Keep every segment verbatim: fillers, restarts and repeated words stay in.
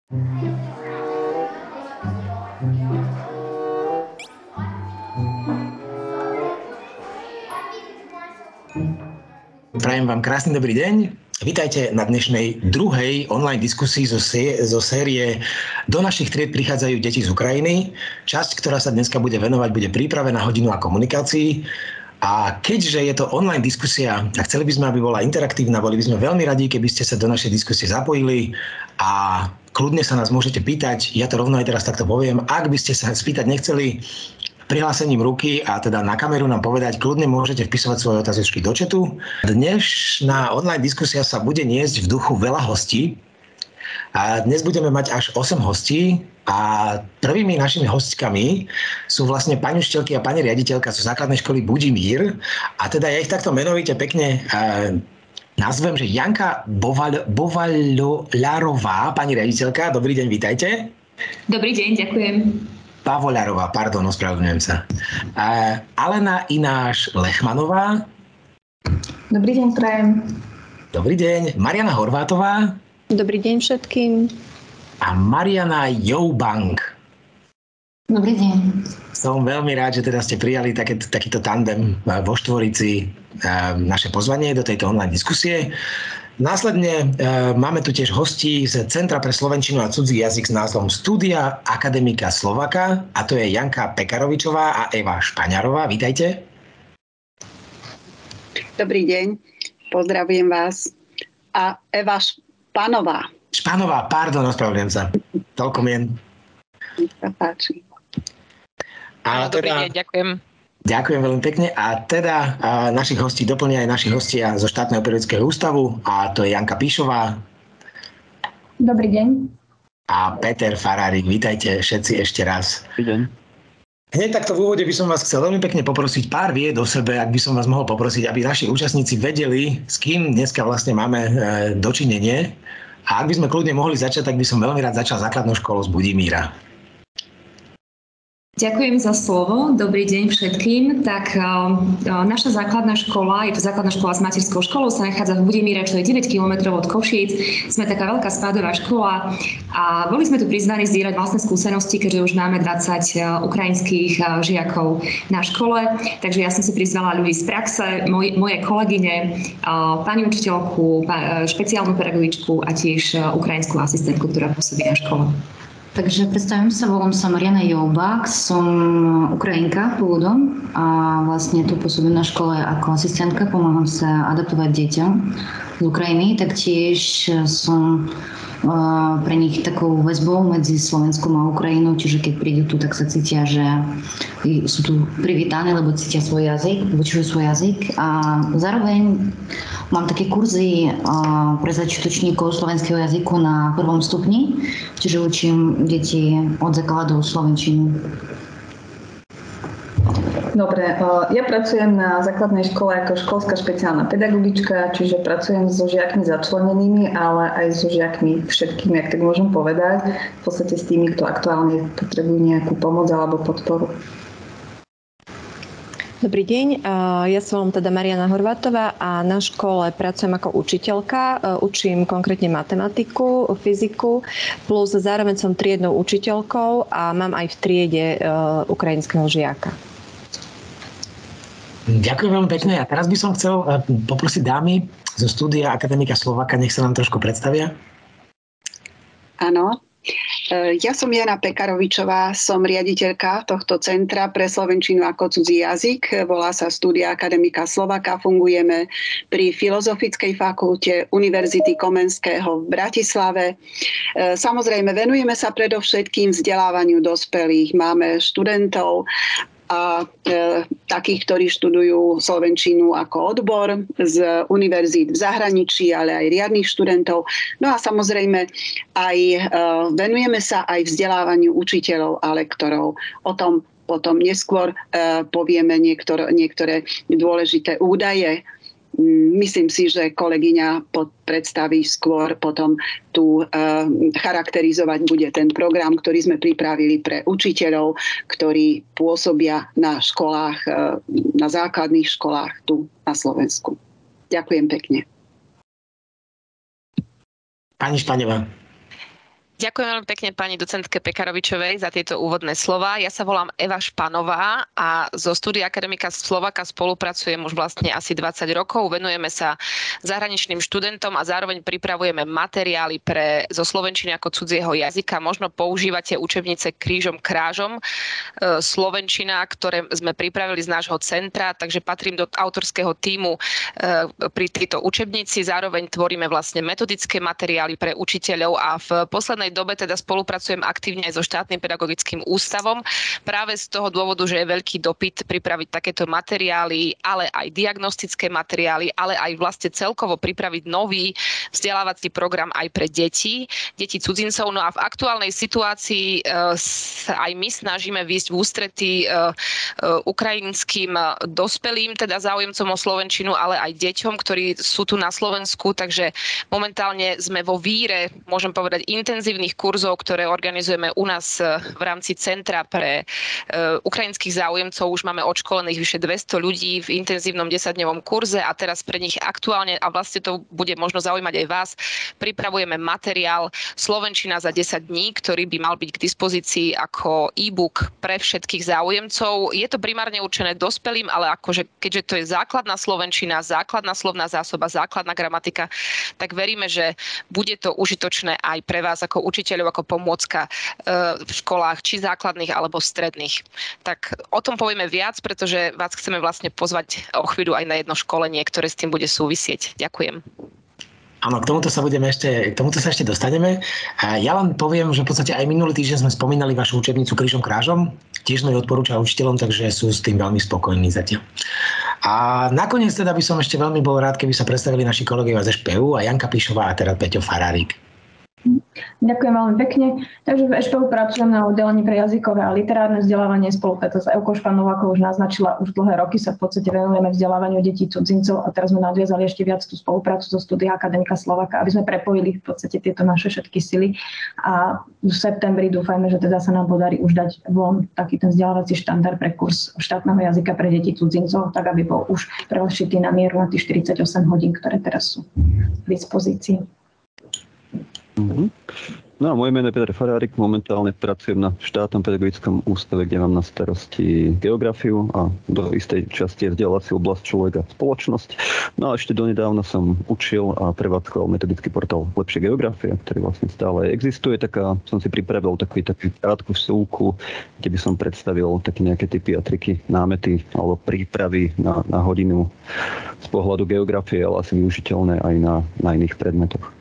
Prajem vám krásny dobrý deň. Vítajte na dnešnej druhej online diskusii zo, sé- zo série Do našich tried prichádzajú deti z Ukrajiny. Časť, ktorá sa dneska bude venovať, bude príprave na hodinu a komunikácii. A keďže je to online diskusia a chceli by sme, aby bola interaktívna, boli by sme veľmi radi, keby ste sa do našej diskusie zapojili a kľudne sa nás môžete pýtať. Ja to rovno aj teraz takto poviem. Ak by ste sa spýtať nechceli, prihlásením ruky a teda na kameru nám povedať, kľudne môžete vpisovať svoje otázky do chatu. Dnešná online diskusia sa bude niesť v duchu veľa hostí. A dnes budeme mať až osem hostí a prvými našimi hostkami sú vlastne pani učiteľky a pani riaditeľka zo základnej školy Budimír. A teda ja ich takto menovite pekne uh, nazvem, že Janka Boval- Bovaľoľarová, pani riaditeľka. Dobrý deň, vítajte. Dobrý deň, ďakujem. Pavoľarová, pardon, ospravedlňujem sa. Uh, Alena Ináš Lechmanová. Dobrý deň, prajem. Dobrý deň. Mariana Horvátová. Dobrý deň všetkým. A Mariana Joubank. Dobrý deň. Som veľmi rád, že teda ste prijali také, takýto tandem vo štvorici uh, naše pozvanie do tejto online diskusie. Následne e, máme tu tiež hostí z Centra pre slovenčinu a cudzí jazyk s názvom Studia Akademika Slovaka, a to je Janka Pekarovičová a Eva Špaňarová. Vítajte. Dobrý deň, pozdravujem vás. A Eva Španová. Španová, pardon, ospravedlňujem sa. Toľko mien. Nech sa páči. A Dobrý teda... deň, ďakujem. Ďakujem veľmi pekne a teda a našich hostí doplnia aj naši hostia zo štátneho periodického ústavu a to je Janka Píšová. Dobrý deň. A Peter Farárik. Vítajte všetci ešte raz. Dobrý deň. Hneď takto v úvode by som vás chcel veľmi pekne poprosiť pár vied o sebe, ak by som vás mohol poprosiť, aby naši účastníci vedeli, s kým dneska vlastne máme e, dočinenie. A ak by sme kľudne mohli začať, tak by som veľmi rád začal základnou školou z Budimíra. Ďakujem za slovo. Dobrý deň všetkým. Tak uh, naša základná škola, je to základná škola s materskou školou, sa nachádza v Budimíre, čo je deväť kilometrov od Košíc. Sme taká veľká spádová škola a boli sme tu prizvaní zdieľať vlastné skúsenosti, keďže už máme dvadsať ukrajinských uh, žiakov na škole. Takže ja som si prizvala ľudí z praxe, moj, moje kolegyne, uh, pani učiteľku, pa, špeciálnu pedagogičku a tiež uh, ukrajinskú asistentku, ktorá pôsobí na škole. Takže predstavím sa, volám sa Mariana Joubak, som Ukrajinka pôvodom a vlastne tu pôsobím na škole ako asistentka, pomáham sa adaptovať deťom z Ukrajiny, taktiež som uh, pre nich takou väzbou medzi Slovenskom a Ukrajinou, čiže keď prídu tu, tak sa cítia, že sú tu privítaní, lebo cítia svoj jazyk, počujú svoj jazyk a zároveň mám také kurzy uh, pre začiatočníkov slovenského jazyku na prvom stupni, čiže učím deti od základov slovenčinu. Dobre, ja pracujem na základnej škole ako školská špeciálna pedagogička, čiže pracujem so žiakmi začlenenými, ale aj so žiakmi všetkými, ak tak môžem povedať, v podstate s tými, kto aktuálne potrebujú nejakú pomoc alebo podporu. Dobrý deň, ja som teda Mariana Horvátová a na škole pracujem ako učiteľka. Učím konkrétne matematiku, fyziku, plus zároveň som triednou učiteľkou a mám aj v triede ukrajinského žiaka. Ďakujem veľmi pekne. A teraz by som chcel poprosiť dámy zo Studia Akademika Slovaka, nech sa nám trošku predstavia. Áno. Ja som Jana Pekarovičová, som riaditeľka tohto Centra pre slovenčinu ako cudzí jazyk. Volá sa Studia Akademika Slovaka. Fungujeme pri Filozofickej fakulte Univerzity Komenského v Bratislave. Samozrejme, venujeme sa predovšetkým vzdelávaniu dospelých. Máme študentov a e, takých, ktorí študujú slovenčinu ako odbor z univerzít v zahraničí, ale aj riadnych študentov. No a samozrejme aj e, venujeme sa aj vzdelávaniu učiteľov a lektorov. O tom potom neskôr e, povieme niektor, niektoré dôležité údaje. Myslím si, že kolegyňa predstaví skôr potom tu charakterizovať bude ten program, ktorý sme pripravili pre učiteľov, ktorí pôsobia na školách, na základných školách tu na Slovensku. Ďakujem pekne. Pani Špaňová. Ďakujem veľmi pekne pani docentke Pekarovičovej za tieto úvodné slova. Ja sa volám Eva Španová a zo Studia Akademika Slovaka spolupracujem už vlastne asi dvadsať rokov. Venujeme sa zahraničným študentom a zároveň pripravujeme materiály pre zo slovenčiny ako cudzieho jazyka. Možno používate učebnice krížom krážom slovenčina, ktoré sme pripravili z nášho centra, takže patrím do autorského tímu pri tejto učebnici. Zároveň tvoríme vlastne metodické materiály pre učiteľov a v poslednej dobe teda spolupracujem aktívne aj so štátnym pedagogickým ústavom. Práve z toho dôvodu, že je veľký dopyt pripraviť takéto materiály, ale aj diagnostické materiály, ale aj vlastne celkovo pripraviť nový vzdelávací program aj pre deti, deti cudzincov. No a v aktuálnej situácii sa aj my snažíme výjsť v ústretí ukrajinským dospelým, teda záujemcom o slovenčinu, ale aj deťom, ktorí sú tu na Slovensku. Takže momentálne sme vo víre, môžem povedať, intenzívnych kurzov, ktoré organizujeme u nás v rámci Centra pre ukrajinských záujemcov. Už máme odškolených vyše dvesto ľudí v intenzívnom desaťdňovom kurze a teraz pre nich aktuálne, a vlastne to bude možno zaujímať aj vás, pripravujeme materiál Slovenčina za desať dní, ktorý by mal byť k dispozícii ako e-book pre všetkých záujemcov. Je to primárne určené dospelým, ale akože, keďže to je základná slovenčina, základná slovná zásoba, základná gramatika, tak veríme, že bude to užitočné aj pre vás ako učiteľov, ako pomôcka v školách, či základných, alebo stredných. Tak o tom povieme viac, pretože vás chceme vlastne pozvať o chvíľu aj na jedno školenie, ktoré s tým bude súvisieť. Ďakujem. Áno, k tomuto sa budeme ešte, k tomuto sa ešte dostaneme. Ja len poviem, že v podstate aj minulý týždeň sme spomínali vašu učebnicu Krížom krážom. Tiež sme ju odporúčali učiteľom, takže sú s tým veľmi spokojní zatiaľ. A nakoniec teda by som ešte veľmi bol rád, keby sa predstavili naši kolegovia ze ŠPU a Janka Píšová a teda Peťo Farárik. Ďakujem veľmi pekne. Takže v ŠPU pracujem na oddelení pre jazykové a literárne vzdelávanie. Spolupráca s Evkou Španovou, ako už naznačila, už dlhé roky sa v podstate venujeme vzdelávaniu detí cudzincov a teraz sme nadviazali ešte viac tú spoluprácu so Studia Akademika Slovaka, aby sme prepojili v podstate tieto naše všetky sily a v septembri dúfajme, že teda sa nám podarí už dať von taký ten vzdelávací štandard pre kurz štátneho jazyka pre deti cudzincov, tak aby bol už prešitý na mieru na tých štyridsaťosem hodín, ktoré teraz sú k dispozícii. Mm-hmm. No a moje meno je Peter Farárik, momentálne pracujem na štátnom pedagogickom ústave, kde mám na starosti geografiu a do istej časti je vzdelávací oblasť človek a spoločnosť. No a ešte donedávna som učil a prevádzkoval metodický portál Lepšie geografie, ktorý vlastne stále existuje. Taká, som si pripravil takú, takú krátku vsúku, kde by som predstavil také nejaké typy a triky, námety alebo prípravy na, na hodinu z pohľadu geografie, ale asi využiteľné aj na, na iných predmetoch.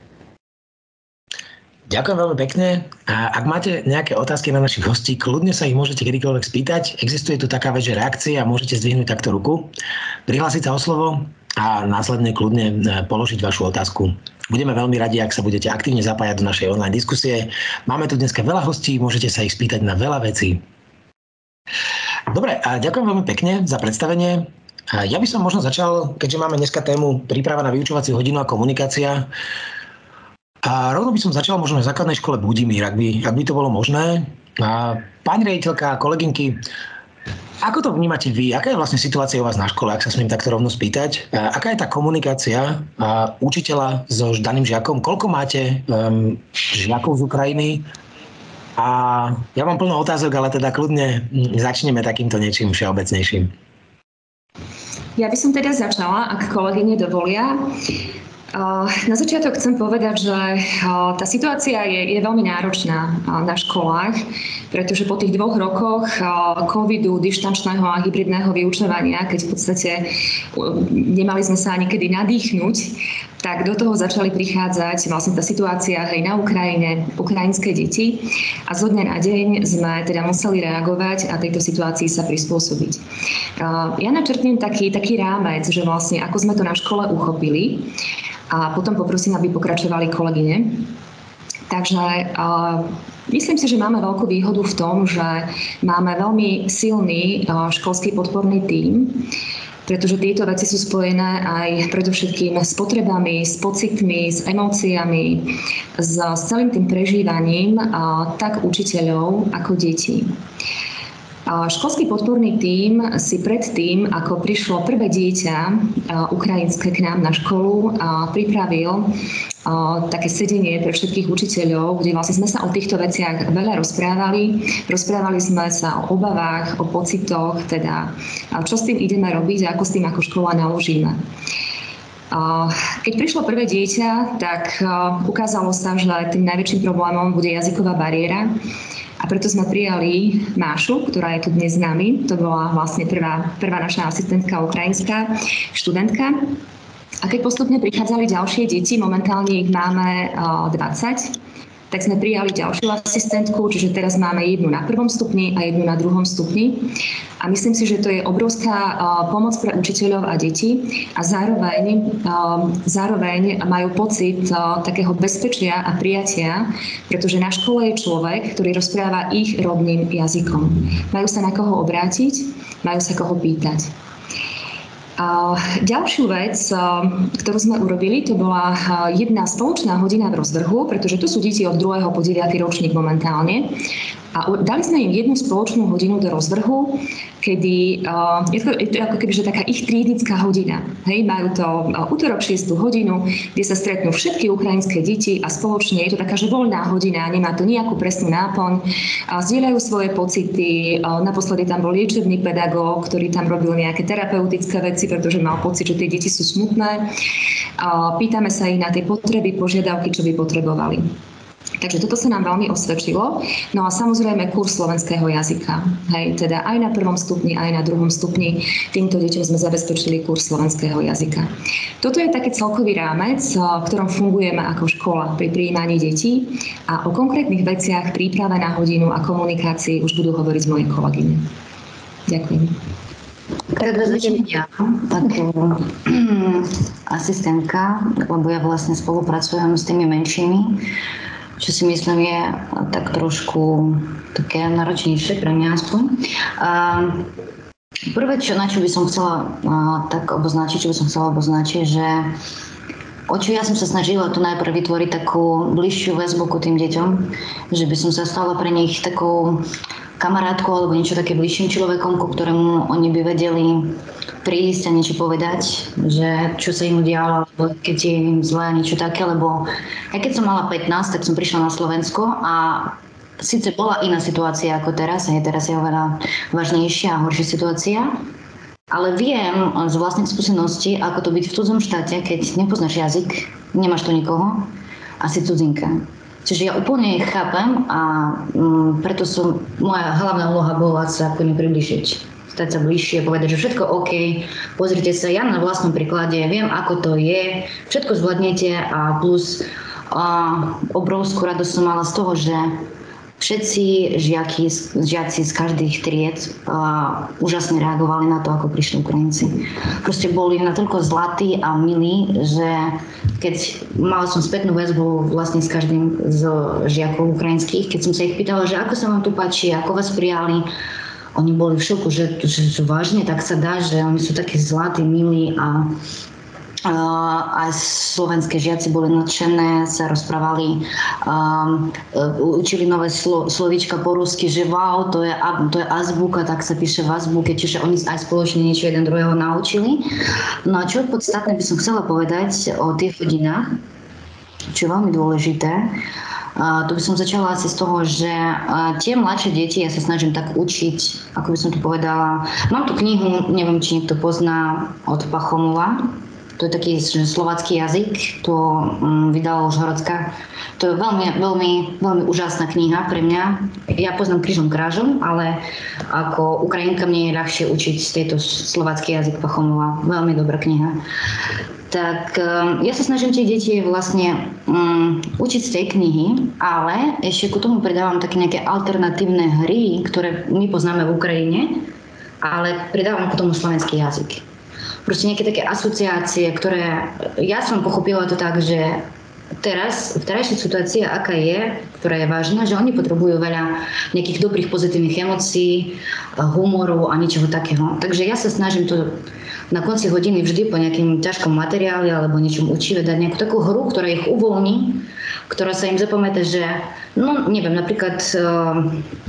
Ďakujem veľmi pekne. A ak máte nejaké otázky na našich hostí, kľudne sa ich môžete kedykoľvek spýtať. Existuje tu taká vec, že reakcie a môžete zdvihnúť takto ruku, prihlásiť sa o slovo a následne kľudne položiť vašu otázku. Budeme veľmi radi, ak sa budete aktívne zapájať do našej online diskusie. Máme tu dneska veľa hostí, môžete sa ich spýtať na veľa vecí. Dobre, a ďakujem veľmi pekne za predstavenie. Ja by som možno začal, keďže máme dneska tému príprava na vyučovaciu hodinu a komunikácia. A rovno by som začal možno v základnej škole Budimír, ak by, ak by to bolo možné. A pani riaditeľka, kolegynky, ako to vnímate vy? Aká je vlastne situácia u vás na škole, ak sa smiem takto rovno spýtať? A aká je tá komunikácia a učiteľa so daným žiakom? Koľko máte um, žiakov z Ukrajiny? A ja mám plno otázok, ale teda kľudne začneme takýmto niečím všeobecnejším. Ja by som teda začala, ak kolegyne dovolia. Na začiatok chcem povedať, že tá situácia je, je veľmi náročná na školách, pretože po tých dvoch rokoch covidu, dištančného a hybridného vyučovania, keď v podstate nemali sme sa ani kedy nadýchnuť, tak do toho začali prichádzať vlastne tá situácia hej, na Ukrajine, ukrajinské deti a zo dňa na deň sme teda museli reagovať a tejto situácii sa prispôsobiť. Ja načrtnem taký, taký rámec, že vlastne ako sme to na škole uchopili a potom poprosím, aby pokračovali kolegyne. Takže uh, myslím si, že máme veľkú výhodu v tom, že máme veľmi silný uh, školský podporný tím, pretože tieto veci sú spojené aj predovšetkým s potrebami, s pocitmi, s emóciami, s, s celým tým prežívaním uh, tak učiteľov ako detí. Školský podporný tím si predtým, ako prišlo prvé dieťa ukrajinské k nám na školu, pripravil také sedenie pre všetkých učiteľov, kde vlastne sme sa o týchto veciach veľa rozprávali. Rozprávali sme sa o obavách, o pocitoch, teda čo s tým ideme robiť a ako s tým ako škola naložíme. Keď prišlo prvé dieťa, tak ukázalo sa, že tým najväčším problémom bude jazyková bariéra. A preto sme prijali Mášu, ktorá je tu dnes s nami. To bola vlastne prvá, prvá naša asistentka ukrajinská študentka. A keď postupne prichádzali ďalšie deti, momentálne ich máme dvadsať, tak sme prijali ďalšiu asistentku, čiže teraz máme jednu na prvom stupni a jednu na druhom stupni. A myslím si, že to je obrovská pomoc pre učiteľov a deti a zároveň, zároveň majú pocit takého bezpečia a prijatia, pretože na škole je človek, ktorý rozpráva ich rodným jazykom. Majú sa na koho obrátiť, majú sa koho pýtať. A ďalšiu vec, ktorú sme urobili, to bola jedna spoločná hodina v rozvrhu, pretože tu sú deti od druhého po deviaty ročník momentálne. A dali sme im jednu spoločnú hodinu do rozvrhu, kedy uh, je, to, je to ako keby, že taká ich triednická hodina. Hej, majú to uh, útorok šiestú hodinu, kde sa stretnú všetky ukrajinské deti a spoločne je to taká, že voľná hodina, nemá to nejakú presnú náplň. Uh, zdieľajú svoje pocity. Uh, naposledy tam bol liečebný pedagóg, ktorý tam robil nejaké terapeutické veci, pretože mal pocit, že tie deti sú smutné. Uh, pýtame sa ich na tie potreby, požiadavky, čo by potrebovali. Takže toto sa nám veľmi osvedčilo. No a samozrejme kurz slovenského jazyka. Hej, teda aj na prvom stupni, aj na druhom stupni týmto deťom sme zabezpečili kurz slovenského jazyka. Toto je taký celkový rámec, v ktorom fungujeme ako škola pri prijímaní detí a o konkrétnych veciach, príprave na hodinu a komunikácii už budú hovoriť moje kolegyne. Ďakujem. Teda začnem ja, ako asistentka, lebo ja vlastne spolupracujem s tými menšími, čo si myslím je tak trošku také náročnejšie pre mňa aspoň. A prvé, čo, na čo by som chcela a, tak oboznačiť, čo by som chcela oboznačiť, že o čo ja som sa snažila tu najprv vytvoriť takú bližšiu väzbu ku tým deťom, že by som sa stala pre nich takou kamarátkou alebo niečo také bližším človekom, ku ktorému oni by vedeli prísť a niečo povedať, že čo sa im udialo, alebo keď je im zlé a niečo také, lebo aj keď som mala pätnásť, tak som prišla na Slovensko a síce bola iná situácia ako teraz, aj teraz je oveľa vážnejšia a horšia situácia, ale viem z vlastných skúseností, ako to byť v cudzom štáte, keď nepoznáš jazyk, nemáš tu nikoho a si cudzinka. Čiže ja úplne ich chápem a um, preto som, moja hlavná úloha bola sa ako nepribližiť, stať sa bližšie, povedať, že všetko OK, pozrite sa, ja na vlastnom príklade viem, ako to je, všetko zvládnete a plus uh, obrovskú radosť som mala z toho, že všetci žiaky, žiaci z každých tried uh, úžasne reagovali na to, ako prišli Ukrajinci. Proste boli natoľko zlatí a milí, že keď mala som spätnú väzbu vlastne s každým z žiakov ukrajinských, keď som sa ich pýtala, že ako sa vám tu páči, ako vás prijali, oni boli v šoku, že, že, že vážne tak sa dá, že oni sú takí zlatí, milí a Uh, aj slovenské žiaci boli nadšené, sa rozprávali, um, uh, učili nové slo, slovíčka po rusky, že wow, to je, to je azbuka, tak sa píše v azbuke, čiže oni aj spoločne niečo jeden druhého naučili. No a čo podstatné by som chcela povedať o tých hodinách, čo je veľmi dôležité, uh, to by som začala asi z toho, že uh, tie mladšie deti, ja sa snažím tak učiť, ako by som to povedala. Mám tu knihu, neviem, či niekto pozná, od Pachomova. To je taký slovácky jazyk, to um, vydala Užhorodská. To je veľmi, veľmi, veľmi úžasná kniha pre mňa. Ja poznám krížom krážom, ale ako Ukrajinka mne je ľahšie učiť tejto slovácky jazyk Pachomova. Veľmi dobrá kniha. Tak um, ja sa snažím tie deti vlastne um, učiť z tej knihy, ale ešte ku tomu pridávam také nejaké alternatívne hry, ktoré my poznáme v Ukrajine, ale pridávam k tomu slovenský jazyk. Proste nejaké také asociácie, ktoré ja som pochopila to tak, že teraz, v terajšej situácii, aká je, ktorá je vážna, že oni potrebujú veľa nejakých dobrých pozitívnych emócií, humoru a ničoho takého. Takže ja sa snažím to na konci hodiny vždy po nejakým ťažkom materiáli alebo niečom učive dať nejakú takú hru, ktorá ich uvoľní, ktorá sa im zapamätá, že, no neviem, napríklad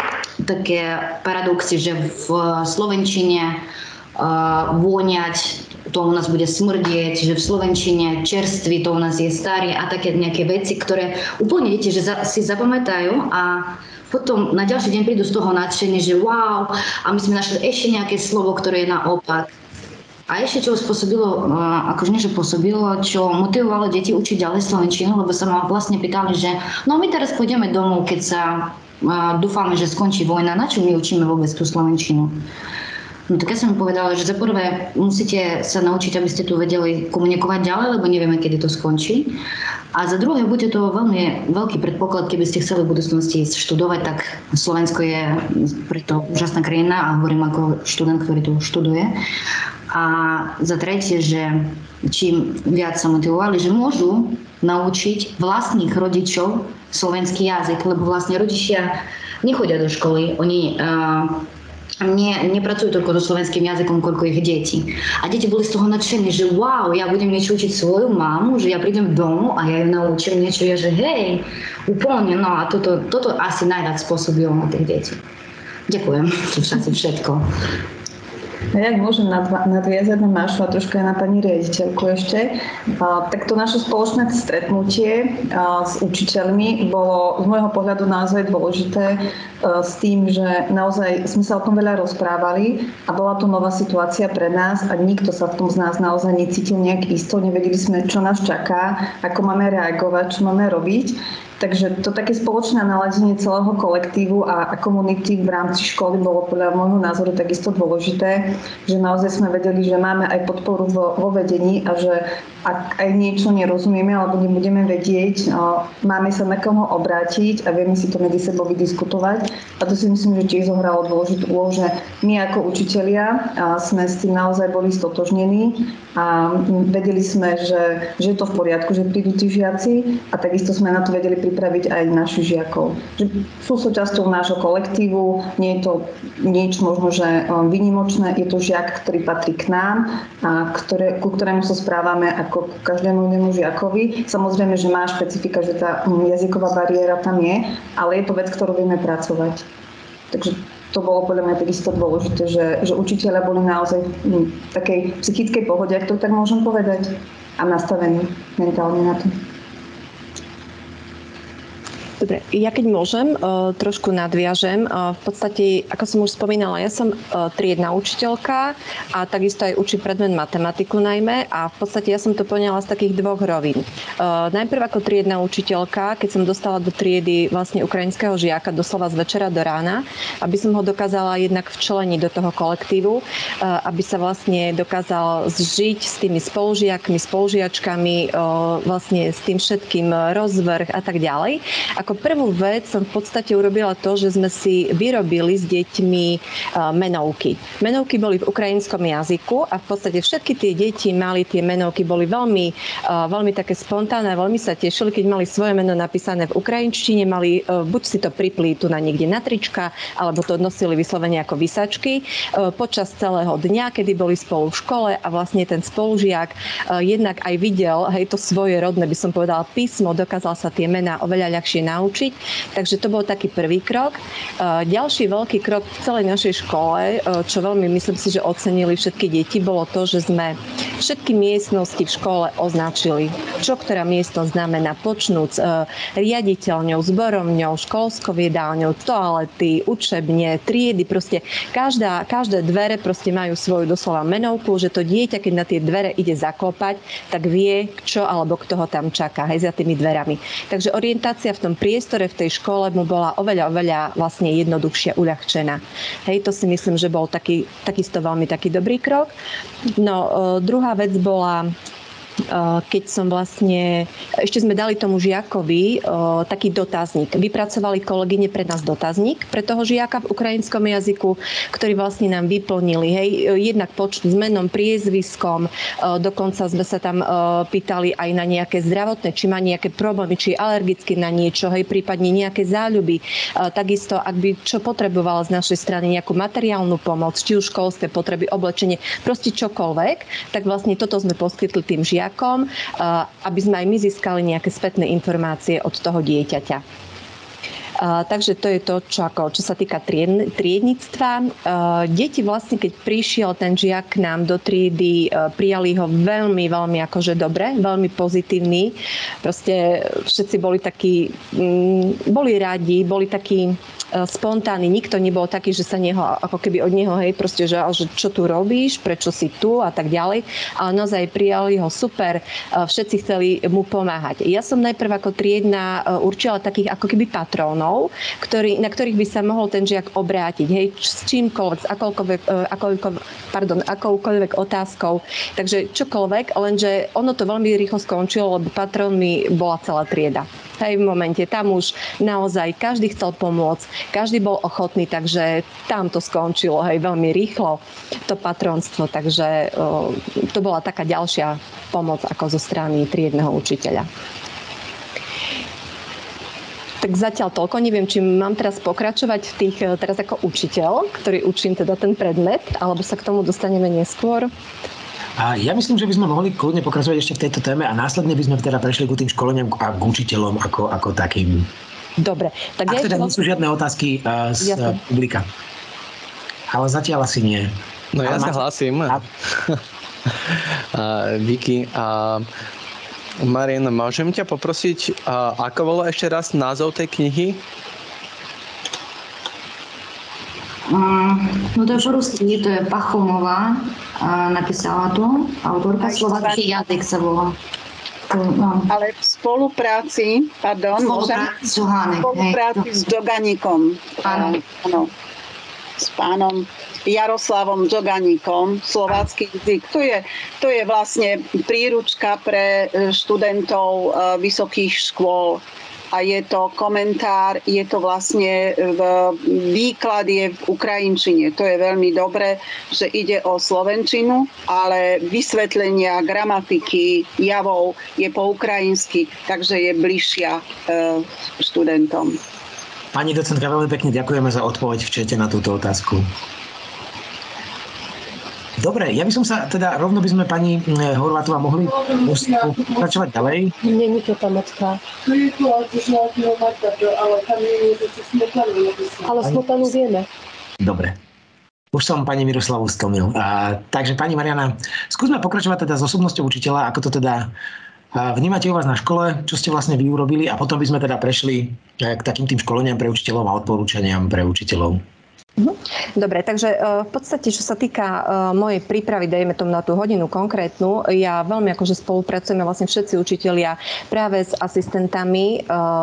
také paradoxy, že v slovenčine uh, voňať, to u nás bude smrdieť, že v slovenčine čerstvý, to u nás je starý a také nejaké veci, ktoré úplne deti, že za, si zapamätajú a potom na ďalší deň prídu z toho nadšenie, že wow, a my sme našli ešte nejaké slovo, ktoré je naopak. A ešte čo spôsobilo, akože nie, že pôsobilo, čo motivovalo deti učiť ďalej slovenčinu, lebo sa ma vlastne pýtali, že no my teraz pôjdeme domov, keď sa dúfame, že skončí vojna, na čo my učíme vôbec tú slovenčinu? No tak ja som mi povedala, že za prvé musíte sa naučiť, aby ste tu vedeli komunikovať ďalej, lebo nevieme, kedy to skončí. A za druhé, bude to veľmi veľký predpoklad, keby ste chceli v budúcnosti študovať, tak Slovensko je preto úžasná krajina a hovorím ako študent, ktorý tu študuje. A za tretie, že čím viac sa motivovali, že môžu naučiť vlastných rodičov slovenský jazyk, lebo vlastne rodičia nechodia do školy, oni uh, nie, nepracujú toľko so slovenským jazykom, koľko ich detí. A deti boli z toho nadšení, že wow, ja budem niečo učiť svoju mamu, že ja prídem domov a ja ju naučím niečo, ja že hej, úplne, no a toto, toto asi najviac spôsobilo na tých detí. Ďakujem, to asi všetko. Ja môžem nadviazať na Mášu a trošku aj na pani riaditeľku ešte. Tak to naše spoločné stretnutie s učiteľmi bolo z môjho pohľadu naozaj dôležité s tým, že naozaj sme sa o tom veľa rozprávali a bola to nová situácia pre nás a nikto sa v tom z nás naozaj necítil nejak isto. Nevedeli sme, čo nás čaká, ako máme reagovať, čo máme robiť. Takže to také spoločné naladenie celého kolektívu a, a komunity v rámci školy bolo podľa môjho názoru takisto dôležité, že naozaj sme vedeli, že máme aj podporu vo, vo vedení a že ak aj niečo nerozumieme alebo nebudeme vedieť, no, máme sa na koho obrátiť a vieme si to medzi sebou vydiskutovať. A to si myslím, že tiež zohralo dôležitú úlohu, že my ako učitelia sme s tým naozaj boli stotožnení a vedeli sme, že, že je to v poriadku, že prídu tí žiaci a takisto sme na to vedeli pripraviť aj našich žiakov. Že sú súčasťou nášho kolektívu, nie je to nič možno, že výnimočné, je to žiak, ktorý patrí k nám a ktoré, ku ktorému sa správame ako ku každému inému žiakovi. Samozrejme, že má špecifika, že tá jazyková bariéra tam je, ale je to vec, ktorú vieme pracovať. Takže to bolo podľa mňa takisto dôležité, že, že učiteľia boli naozaj v takej psychickej pohode, ak to tak môžem povedať, a nastavení mentálne na to. Dobre, ja keď môžem, uh, trošku nadviažem. Uh, v podstate, ako som už spomínala, ja som uh, triedna učiteľka a takisto aj učím predmet matematiku najmä a v podstate ja som to poňala z takých dvoch rovín. Uh, najprv ako triedna učiteľka, keď som dostala do triedy vlastne ukrajinského žiaka doslova z večera do rána, aby som ho dokázala jednak včleniť do toho kolektívu, uh, aby sa vlastne dokázal zžiť s tými spolužiakmi, spolužiačkami, uh, vlastne s tým všetkým rozvrh a tak ďalej. Ako prvú vec som v podstate urobila to, že sme si vyrobili s deťmi menovky. Menovky boli v ukrajinskom jazyku a v podstate všetky tie deti mali tie menovky, boli veľmi, veľmi také spontánne, veľmi sa tešili, keď mali svoje meno napísané v ukrajinčine, mali buď si to pripli tu na niekde na trička, alebo to nosili vyslovene ako vysačky počas celého dňa, kedy boli spolu v škole a vlastne ten spolužiak jednak aj videl, hej, to svoje rodné, by som povedala, písmo, dokázal sa tie mená oveľa ľahšie naučiť. Takže to bol taký prvý krok. Ďalší veľký krok v celej našej škole, čo veľmi myslím si, že ocenili všetky deti, bolo to, že sme všetky miestnosti v škole označili. Čo ktorá miestnosť znamená, počnúc riaditeľňou, zborovňou, školskou jedálňou, toalety, učebne, triedy, proste každá, každé dvere proste majú svoju doslova menovku, že to dieťa, keď na tie dvere ide zaklopať, tak vie, čo alebo kto ho tam čaká, hej, za tými dverami. Takže orientácia v tom priestore v tej škole mu bola oveľa, oveľa vlastne jednoduchšia, uľahčená. Hej, to si myslím, že bol taký, takisto veľmi taký dobrý krok. No, e, druhá vec bola, keď som vlastne, ešte sme dali tomu žiakovi o, taký dotazník. Vypracovali kolegyne pre nás dotazník pre toho žiaka v ukrajinskom jazyku, ktorý vlastne nám vyplnili. Hej, jednak počt s menom, priezviskom, o, dokonca sme sa tam o, pýtali aj na nejaké zdravotné, či má nejaké problémy, či je alergický na niečo, hej, prípadne nejaké záľuby. O, takisto, ak by čo potrebovala z našej strany nejakú materiálnu pomoc, či už školské potreby, oblečenie, proste čokoľvek, tak vlastne toto sme poskytli tým žiakom, aby sme aj my získali nejaké spätné informácie od toho dieťaťa. Takže to je to, čo, ako, čo sa týka tried, triednictva. Deti vlastne, keď prišiel ten žiak k nám do triedy, prijali ho veľmi, veľmi akože dobre, veľmi pozitívny. Proste všetci boli takí, boli radi, boli takí spontánny, nikto nebol taký, že sa neho, ako keby od neho, hej, proste, že, že čo tu robíš, prečo si tu a tak ďalej. Ale naozaj prijali ho super, všetci chceli mu pomáhať. Ja som najprv ako triedna určila takých ako keby patrónov, ktorý, na ktorých by sa mohol ten žiak obrátiť, hej, s čímkoľvek, s akoukoľvek, akoukoľvek, pardon, akoukoľvek otázkou. Takže čokoľvek, lenže ono to veľmi rýchlo skončilo, lebo patrónmi bola celá trieda. Hej, v momente tam už naozaj každý chcel pomôcť, každý bol ochotný, takže tam to skončilo, hej, veľmi rýchlo, to patronstvo, takže o, to bola taká ďalšia pomoc ako zo strany triedneho učiteľa. Tak zatiaľ toľko, neviem, či mám teraz pokračovať v tých, teraz ako učiteľ, ktorý učím teda ten predmet, alebo sa k tomu dostaneme neskôr. A ja myslím, že by sme mohli kľudne pokračovať ešte v tejto téme a následne by sme teda prešli k tým školeniam a k učiteľom ako, ako takým. Dobre. Tak Ak ja teda ešte... nie sú žiadne otázky uh, z uh, publika. Ale zatiaľ asi nie. No ja Ale sa máte... hlasím. A... uh, Vicky, a uh, Marian, môžem ťa poprosiť, uh, ako bolo ešte raz názov tej knihy? Um, no to je po rusky, to je Pachomová, uh, napísala to, autorka, slovenský jazyk sa volá. No. Ale v spolupráci, pardon, spolupráci, s, spolupráci s Džoganíkom, áno, s pánom Jaroslavom Džoganíkom, slovácky jazyk. To je, to je vlastne príručka pre študentov vysokých škôl. A je to komentár, je to vlastne v, výklad je v ukrajinčine. To je veľmi dobré, že ide o slovenčinu, ale vysvetlenia gramatiky, javov je po ukrajinsky, takže je bližšia e, študentom. Pani docentka, veľmi pekne ďakujeme za odpoveď v čete na túto otázku. Dobre, ja by som sa teda, rovno by sme pani Horvátová mohli pokračovať ďalej. Není to tá macka. Ale smotanu vieme. Dobre. Už som pani Miroslavu stlmil. A, takže pani Mariana, skúsme pokračovať teda s osobnosťou učiteľa, ako to teda vnímate u vás na škole, čo ste vlastne vy urobili a potom by sme teda prešli k takým tým školeniam pre učiteľov a odporúčaniam pre učiteľov. Dobre, takže v podstate, čo sa týka mojej prípravy, dajme tomu na tú hodinu konkrétnu, ja veľmi akože spolupracujeme vlastne všetci učitelia práve s asistentami,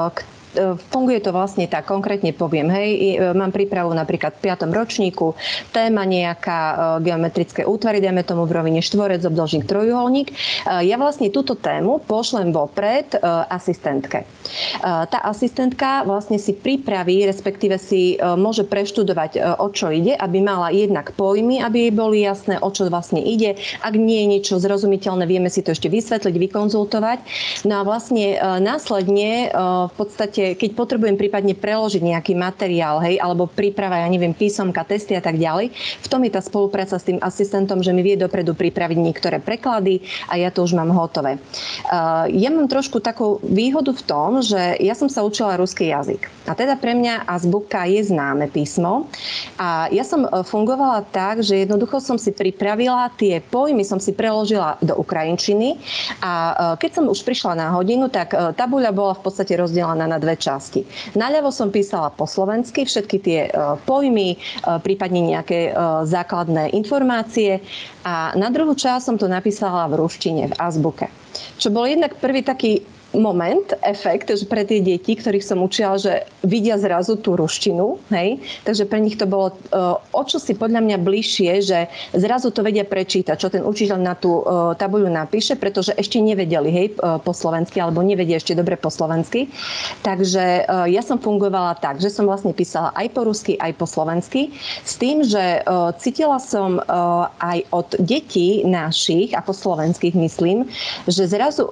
funguje to vlastne tak, konkrétne poviem, hej, mám prípravu napríklad v piatom ročníku, téma nejaká, geometrické útvary, dajme tomu v rovine štvorec, obdĺžnik, trojuholník. Ja vlastne túto tému pošlem vopred asistentke. Tá asistentka vlastne si pripraví, respektíve si môže preštudovať, o čo ide, aby mala jednak pojmy, aby jej boli jasné, o čo vlastne ide. Ak nie je niečo zrozumiteľné, vieme si to ešte vysvetliť, vykonzultovať. No a vlastne následne v podstate keď potrebujem prípadne preložiť nejaký materiál, hej, alebo príprava, ja neviem, písomka, testy a tak ďalej, v tom je tá spolupráca s tým asistentom, že mi vie dopredu pripraviť niektoré preklady a ja to už mám hotové. Uh, ja mám trošku takú výhodu v tom, že ja som sa učila ruský jazyk. A teda pre mňa azbuka je známe písmo. A ja som fungovala tak, že jednoducho som si pripravila tie pojmy, som si preložila do ukrajinčiny a uh, keď som už prišla na hodinu, tak uh, tabuľa bola v podstate rozdelená na dve časti. Naľavo som písala po slovensky všetky tie uh, pojmy, uh, prípadne nejaké uh, základné informácie a na druhú časť som to napísala v ruštine, v azbuke. Čo bol jednak prvý taký moment, efekt, že pre tie deti, ktorých som učila, že vidia zrazu tú ruštinu, hej, takže pre nich to bolo uh, o čo si podľa mňa bližšie, že zrazu to vedia prečítať, čo ten učiteľ na tú uh, tabuľu napíše, pretože ešte nevedeli, hej, uh, po slovensky, alebo nevedia ešte dobre po slovensky. Takže uh, ja som fungovala tak, že som vlastne písala aj po rusky, aj po slovensky, s tým, že uh, cítila som uh, aj od detí našich, ako slovenských myslím, že zrazu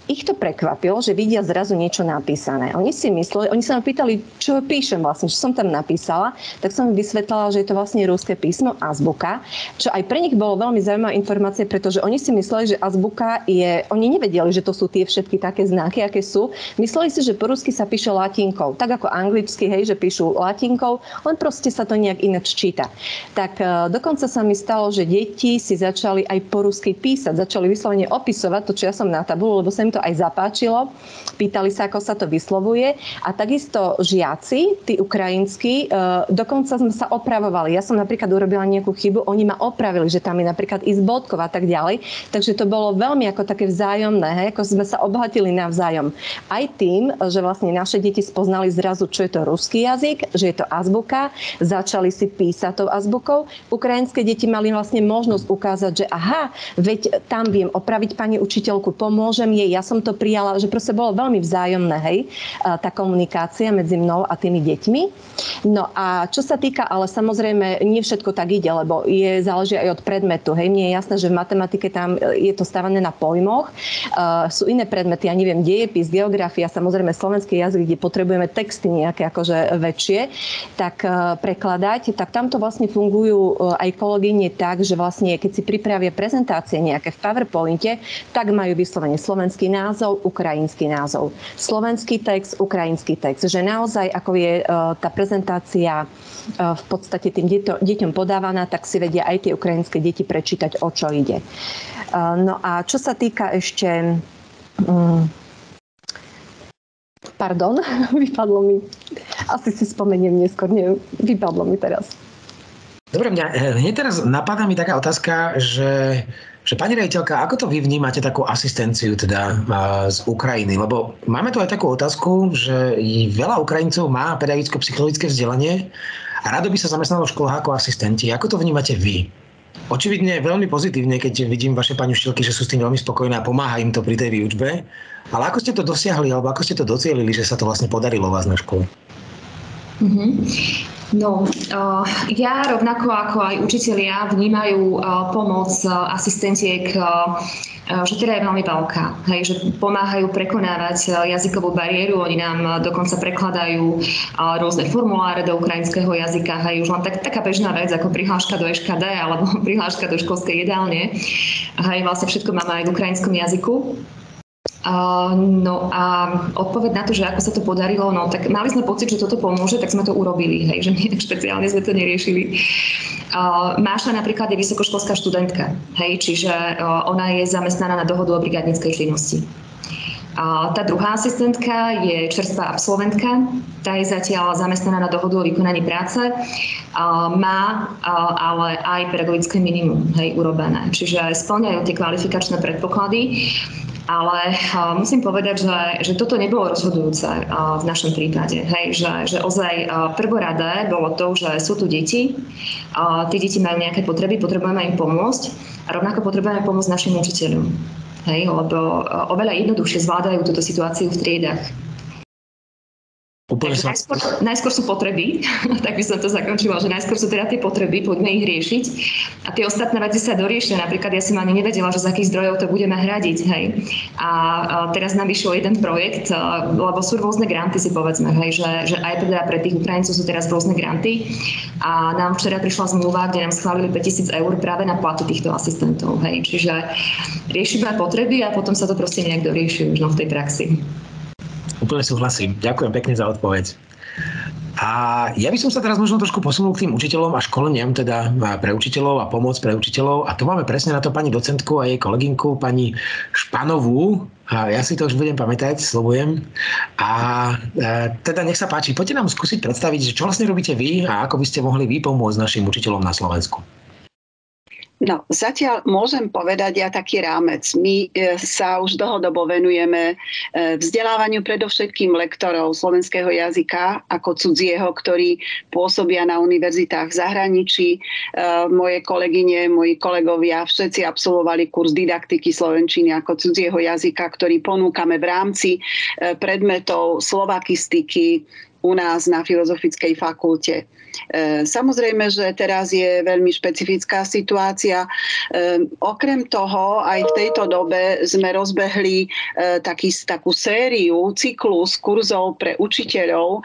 ich to prekvapilo, že vidia zrazu niečo napísané. Oni si mysleli, oni sa ma pýtali, čo píšem vlastne, čo som tam napísala, tak som im vysvetlala, že je to vlastne ruské písmo azbuka, čo aj pre nich bolo veľmi zaujímavá informácia, pretože oni si mysleli, že azbuka je, oni nevedeli, že to sú tie všetky také znaky, aké sú. Mysleli si, že po rusky sa píše latinkou, tak ako anglicky, hej, že píšu latinkou, len proste sa to nejak ináč číta. Tak dokonca sa mi stalo, že deti si začali aj po rusky písať, začali vyslovene opisovať to, čo ja som na tabulu, lebo sa im to aj zapáčilo. Pýtali sa, ako sa to vyslovuje. A takisto žiaci, tí ukrajinskí, dokonca sme sa opravovali. Ja som napríklad urobila nejakú chybu, oni ma opravili, že tam je napríklad ísť bodkov a tak ďalej. Takže to bolo veľmi ako také vzájomné, hej, ako sme sa obohatili navzájom. Aj tým, že vlastne naše deti spoznali zrazu, čo je to ruský jazyk, že je to azbuka, začali si písať tou azbukou. Ukrajinské deti mali vlastne možnosť ukázať, že aha, veď tam viem opraviť pani učiteľku, pomôžem jej, ja som to prijala, že proste bolo veľmi vzájomné, hej, tá komunikácia medzi mnou a tými deťmi. No a čo sa týka, ale samozrejme, nie všetko tak ide, lebo je, záleží aj od predmetu, hej, mne je jasné, že v matematike tam je to stávané na pojmoch, uh, sú iné predmety, ja neviem, dejepis, geografia, samozrejme slovenský jazyk, kde potrebujeme texty nejaké akože väčšie, tak uh, prekladať, tak tamto vlastne fungujú uh, aj kolegyne tak, že vlastne keď si pripravia prezentácie nejaké v PowerPointe, tak majú vyslovene slovenský názov, ukrajinský názov. Slovenský text, ukrajinský text. Že naozaj, ako je uh, tá prezentácia uh, v podstate tým deto, deťom podávaná, tak si vedia aj tie ukrajinské deti prečítať, o čo ide. Uh, no a čo sa týka ešte... Um, pardon, vypadlo mi. Asi si spomeniem neskôr, neviem, vypadlo mi teraz. Dobre, mňa hneď teraz napadá mi taká otázka, že, že pani riaditeľka, ako to vy vnímate takú asistenciu teda z Ukrajiny? Lebo máme tu aj takú otázku, že veľa Ukrajincov má pedagogicko-psychologické vzdelanie a rado by sa zamestnalo v školách ako asistenti. Ako to vnímate vy? Očividne veľmi pozitívne, keď vidím vaše pani učiteľky, že sú s tým veľmi spokojné a pomáha im to pri tej výučbe. Ale ako ste to dosiahli, alebo ako ste to docielili, že sa to vlastne podarilo vás na škole? Mm-hmm. No, uh, ja rovnako ako aj učitelia vnímajú uh, pomoc uh, asistentiek, uh, uh, že teda je veľmi veľká. Hej, že pomáhajú prekonávať uh, jazykovú bariéru, oni nám uh, dokonca prekladajú uh, rôzne formuláre do ukrajinského jazyka, hej, už len tak, taká bežná vec ako prihláška do eš ká dé alebo prihláška do školskej jedálne. Hej, vlastne všetko máme aj v ukrajinskom jazyku. Uh, no a odpoveď na to, že ako sa to podarilo, no tak mali sme pocit, že toto pomôže, tak sme to urobili, hej, že nie, špeciálne sme to neriešili. Uh, Máša napríklad je vysokoškolská študentka, hej, čiže uh, ona je zamestnaná na dohodu o brigádnickej činnosti. Uh, tá druhá asistentka je čerstvá absolventka, tá je zatiaľ zamestnaná na dohodu o vykonaní práce, uh, má uh, ale aj pedagogické minimum, hej, urobené, čiže spĺňajú tie kvalifikačné predpoklady. Ale uh, musím povedať, že, že toto nebolo rozhodujúce uh, v našom prípade. Hej, že, že ozaj uh, prvoradé bolo to, že sú tu deti, uh, tie deti majú nejaké potreby, potrebujeme im pomôcť a rovnako potrebujeme pomôcť našim učiteľom. Hej, lebo uh, oveľa jednoduchšie zvládajú túto situáciu v triedách. Takže najskôr, najskôr sú potreby, tak by som to zakončila, že najskôr sú teda tie potreby, poďme ich riešiť a tie ostatné veci sa doriešia. Napríklad ja som ani nevedela, že z akých zdrojov to budeme hradiť. Hej. A, a teraz nám vyšiel jeden projekt, lebo sú rôzne granty, si povedzme, hej, že, že aj teda pre tých Ukrajincov sú teraz rôzne granty a nám včera prišla zmluva, kde nám schválili päťtisíc eur práve na platy týchto asistentov. Hej. Čiže riešime potreby a potom sa to proste nejak dorieši už no v tej praxi. Úplne súhlasím. Ďakujem pekne za odpoveď. A ja by som sa teraz možno trošku posunul k tým učiteľom a školeniam, teda pre učiteľov a pomoc pre učiteľov. A tu máme presne na to pani docentku a jej kolegynku, pani Španovú. A ja si to už budem pamätať, slovujem. A e, teda nech sa páči, poďte nám skúsiť predstaviť, čo vlastne robíte vy a ako by ste mohli vy pomôcť našim učiteľom na Slovensku. No, zatiaľ môžem povedať ja taký rámec. My e, sa už dlhodobo venujeme e, vzdelávaniu predovšetkým lektorov slovenského jazyka ako cudzieho, ktorí pôsobia na univerzitách v zahraničí. E, moje kolegyne, moji kolegovia všetci absolvovali kurz didaktiky slovenčiny ako cudzieho jazyka, ktorý ponúkame v rámci e, predmetov slovakistiky, u nás na Filozofickej fakulte. Samozrejme, že teraz je veľmi špecifická situácia. Okrem toho, aj v tejto dobe sme rozbehli taký, takú sériu, cyklus kurzov pre učiteľov,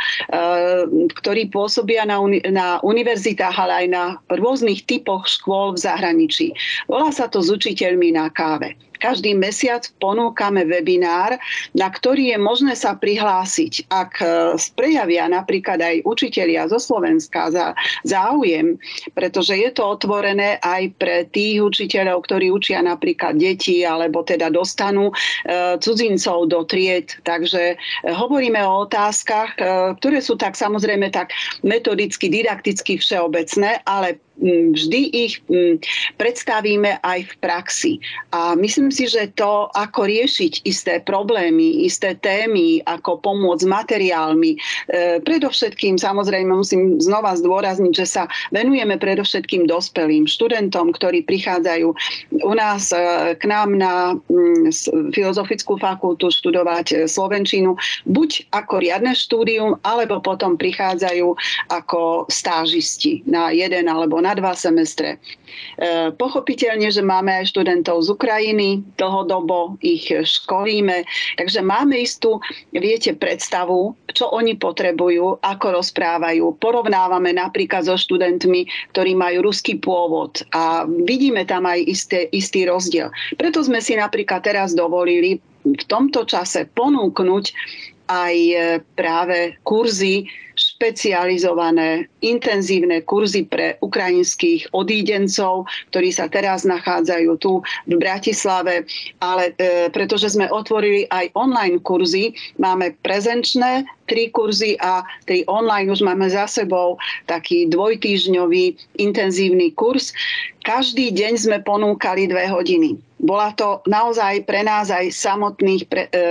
ktorí pôsobia na, uni- na univerzitách, ale aj na rôznych typoch škôl v zahraničí. Volá sa to S učiteľmi na káve. Každý mesiac ponúkame webinár, na ktorý je možné sa prihlásiť. Ak prejavia napríklad aj učitelia zo Slovenska za záujem, pretože je to otvorené aj pre tých učiteľov, ktorí učia napríklad deti, alebo teda dostanú cudzincov do tried. Takže hovoríme o otázkach, ktoré sú tak samozrejme tak metodicky, didakticky všeobecné, ale vždy ich predstavíme aj v praxi. A myslím si, že to, ako riešiť isté problémy, isté témy, ako pomôcť materiálmi, predovšetkým, samozrejme musím znova zdôrazniť, že sa venujeme predovšetkým dospelým študentom, ktorí prichádzajú u nás k nám na Filozofickú fakultu študovať slovenčinu, buď ako riadne štúdium, alebo potom prichádzajú ako stážisti na jeden alebo na dva semestre. Pochopiteľne, že máme aj študentov z Ukrajiny, dlhodobo ich školíme, takže máme istú, viete, predstavu, čo oni potrebujú, ako rozprávajú. Porovnávame napríklad so študentmi, ktorí majú ruský pôvod a vidíme tam aj isté, istý rozdiel. Preto sme si napríklad teraz dovolili v tomto čase ponúknuť aj práve kurzy, špecializované, intenzívne kurzy pre ukrajinských odídencov, ktorí sa teraz nachádzajú tu v Bratislave, ale e, pretože sme otvorili aj online kurzy, máme prezenčné tri kurzy a tri online, už máme za sebou taký dvojtýždňový intenzívny kurz. Každý deň sme ponúkali dve hodiny. Bola to naozaj pre nás aj samotných pre, e,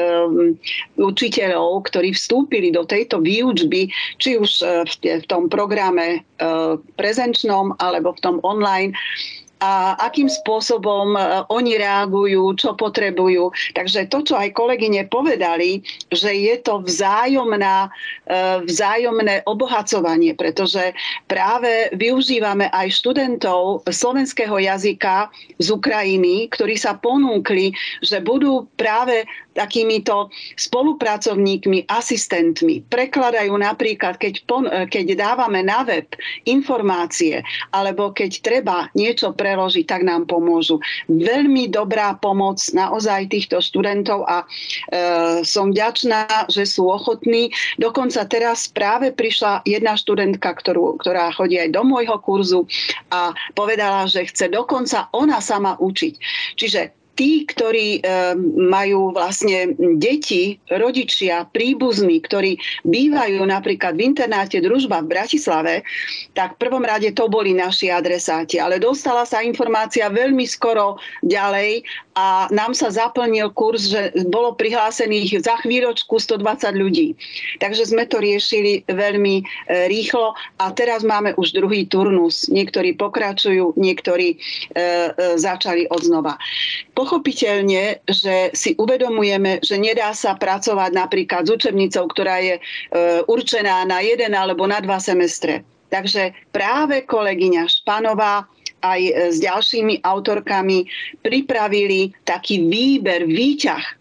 učiteľov, ktorí vstúpili do tejto výučby, či už v, v tom programe e, prezenčnom alebo v tom online, a akým spôsobom oni reagujú, čo potrebujú. Takže to, čo aj kolegyne povedali, že je to vzájomná, vzájomné obohacovanie, pretože práve využívame aj študentov slovenského jazyka z Ukrajiny, ktorí sa ponúkli, že budú práve takýmito spolupracovníkmi, asistentmi. Prekladajú napríklad, keď, pon- keď dávame na web informácie, alebo keď treba niečo preložiť, tak nám pomôžu. Veľmi dobrá pomoc naozaj týchto študentov a e, som vďačná, že sú ochotní. Dokonca teraz práve prišla jedna študentka, ktorú, ktorá chodí aj do môjho kurzu a povedala, že chce dokonca ona sama učiť. Čiže tí, ktorí e, majú vlastne deti, rodičia, príbuzní, ktorí bývajú napríklad v internáte Družba v Bratislave, tak v prvom rade to boli naši adresáti. Ale dostala sa informácia veľmi skoro ďalej a nám sa zaplnil kurz, že bolo prihlásených za chvíľočku stodvadsať ľudí. Takže sme to riešili veľmi e, rýchlo a teraz máme už druhý turnus. Niektorí pokračujú, niektorí e, e, začali odznova. Pochopiteľne, že si uvedomujeme, že nedá sa pracovať napríklad s učebnicou, ktorá je e, určená na jeden alebo na dva semestre. Takže práve kolegyňa Španová aj s ďalšími autorkami pripravili taký výber, výťah,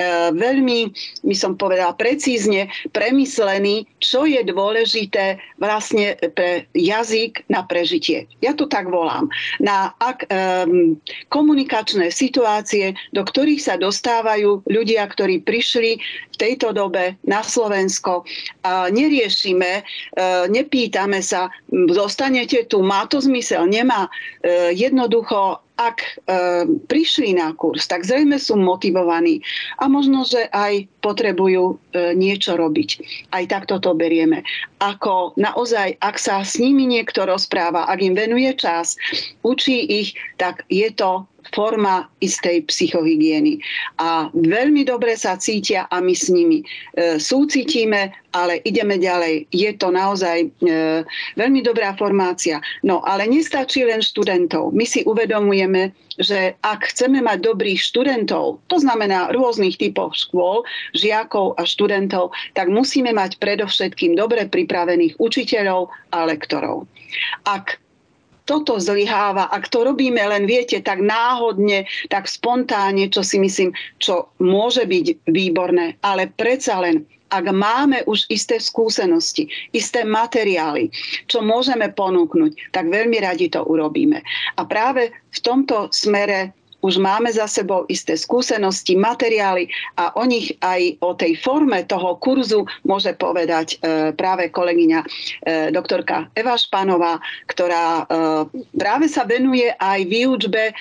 veľmi, by som povedala, precízne premyslený, čo je dôležité vlastne pre jazyk na prežitie. Ja to tak volám. Na ak, um, komunikačné situácie, do ktorých sa dostávajú ľudia, ktorí prišli v tejto dobe na Slovensko a neriešime, uh, nepýtame sa, zostanete tu, má to zmysel, nemá. Uh, jednoducho ak e, prišli na kurz, tak zrejme sú motivovaní a možno, že aj potrebujú e, niečo robiť. Aj takto to berieme. Ako naozaj, ak sa s nimi niekto rozpráva, ak im venuje čas, učí ich, tak je to v forma istej psychohygieny. A veľmi dobre sa cítia a my s nimi e, súcitíme, ale ideme ďalej. Je to naozaj e, veľmi dobrá formácia. No, ale nestačí len študentov. My si uvedomujeme, že ak chceme mať dobrých študentov, to znamená rôznych typov škôl, žiakov a študentov, tak musíme mať predovšetkým dobre pripravených učiteľov a lektorov. Ak toto zlyháva, ak to robíme len, viete, tak náhodne, tak spontánne, čo si myslím, čo môže byť výborné, ale predsa len, ak máme už isté skúsenosti, isté materiály, čo môžeme ponúknuť, tak veľmi radi to urobíme. A práve v tomto smere už máme za sebou isté skúsenosti, materiály a o nich aj o tej forme toho kurzu môže povedať e, práve kolegyňa e, doktorka Eva Španová, ktorá e, práve sa venuje aj výučbe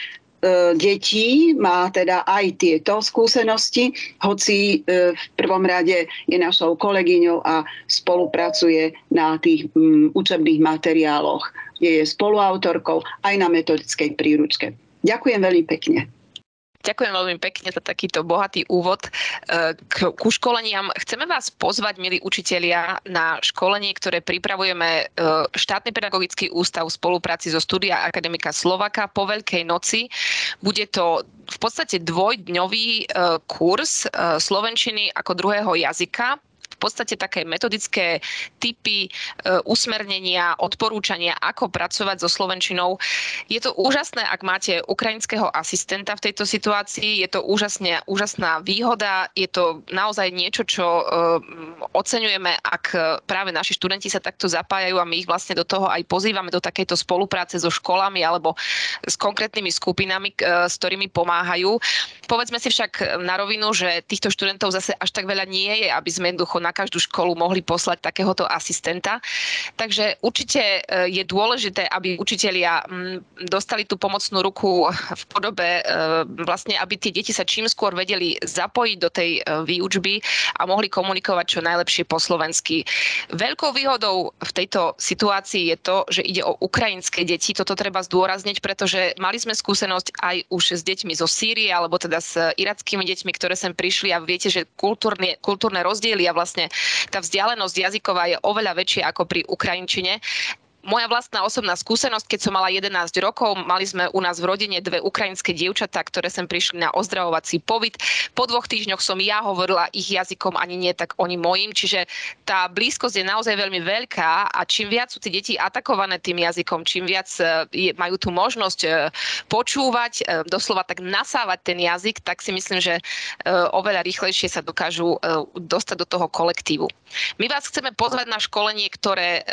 detí, má teda aj tieto skúsenosti, hoci v prvom rade je našou kolegyňou a spolupracuje na tých učebných materiáloch. Je spoluautorkou aj na metodickej príručke. Ďakujem veľmi pekne. Ďakujem veľmi pekne za takýto bohatý úvod k, ku školeniam. Chceme vás pozvať, milí učitelia, na školenie, ktoré pripravujeme štátny pedagogický ústav v spolupráci so Studia Akademika Slovaka po Veľkej noci. Bude to v podstate dvojdňový kurz slovenčiny ako druhého jazyka. V podstate také metodické tipy, usmernenia, odporúčania, ako pracovať so slovenčinou. Je to úžasné, ak máte ukrajinského asistenta v tejto situácii. Je to úžasne, úžasná výhoda. Je to naozaj niečo, čo oceňujeme, ak práve naši študenti sa takto zapájajú a my ich vlastne do toho aj pozývame do takejto spolupráce so školami alebo s konkrétnymi skupinami, s ktorými pomáhajú. Povedzme si však na rovinu, že týchto študentov zase až tak veľa nie je, aby sme jednoducho na každú školu mohli poslať takéhoto asistenta. Takže určite je dôležité, aby učitelia dostali tú pomocnú ruku v podobe vlastne, aby tie deti sa čím skôr vedeli zapojiť do tej výučby a mohli komunikovať čo najlepšie po slovensky. Veľkou výhodou v tejto situácii je to, že ide o ukrajinské deti. Toto treba zdôrazniť, pretože mali sme skúsenosť aj už s deťmi zo Sýrie alebo teda s irackými deťmi, ktoré sem prišli a viete, že kultúrne, kultúrne rozdiely a vlastne tá vzdialenosť jazyková je oveľa väčšia ako pri ukrajinčine. Moja vlastná osobná skúsenosť, keď som mala jedenásť rokov, mali sme u nás v rodine dve ukrajinské dievčatá, ktoré sem prišli na ozdravovací pobyt. Po dvoch týždňoch som ja hovorila ich jazykom, ani nie tak oni mojím, čiže tá blízkosť je naozaj veľmi veľká a čím viac sú tie deti atakované tým jazykom, čím viac je, majú tú možnosť počúvať, doslova tak nasávať ten jazyk, tak si myslím, že oveľa rýchlejšie sa dokážu dostať do toho kolektívu. My vás chceme pozvať na školenie, ktoré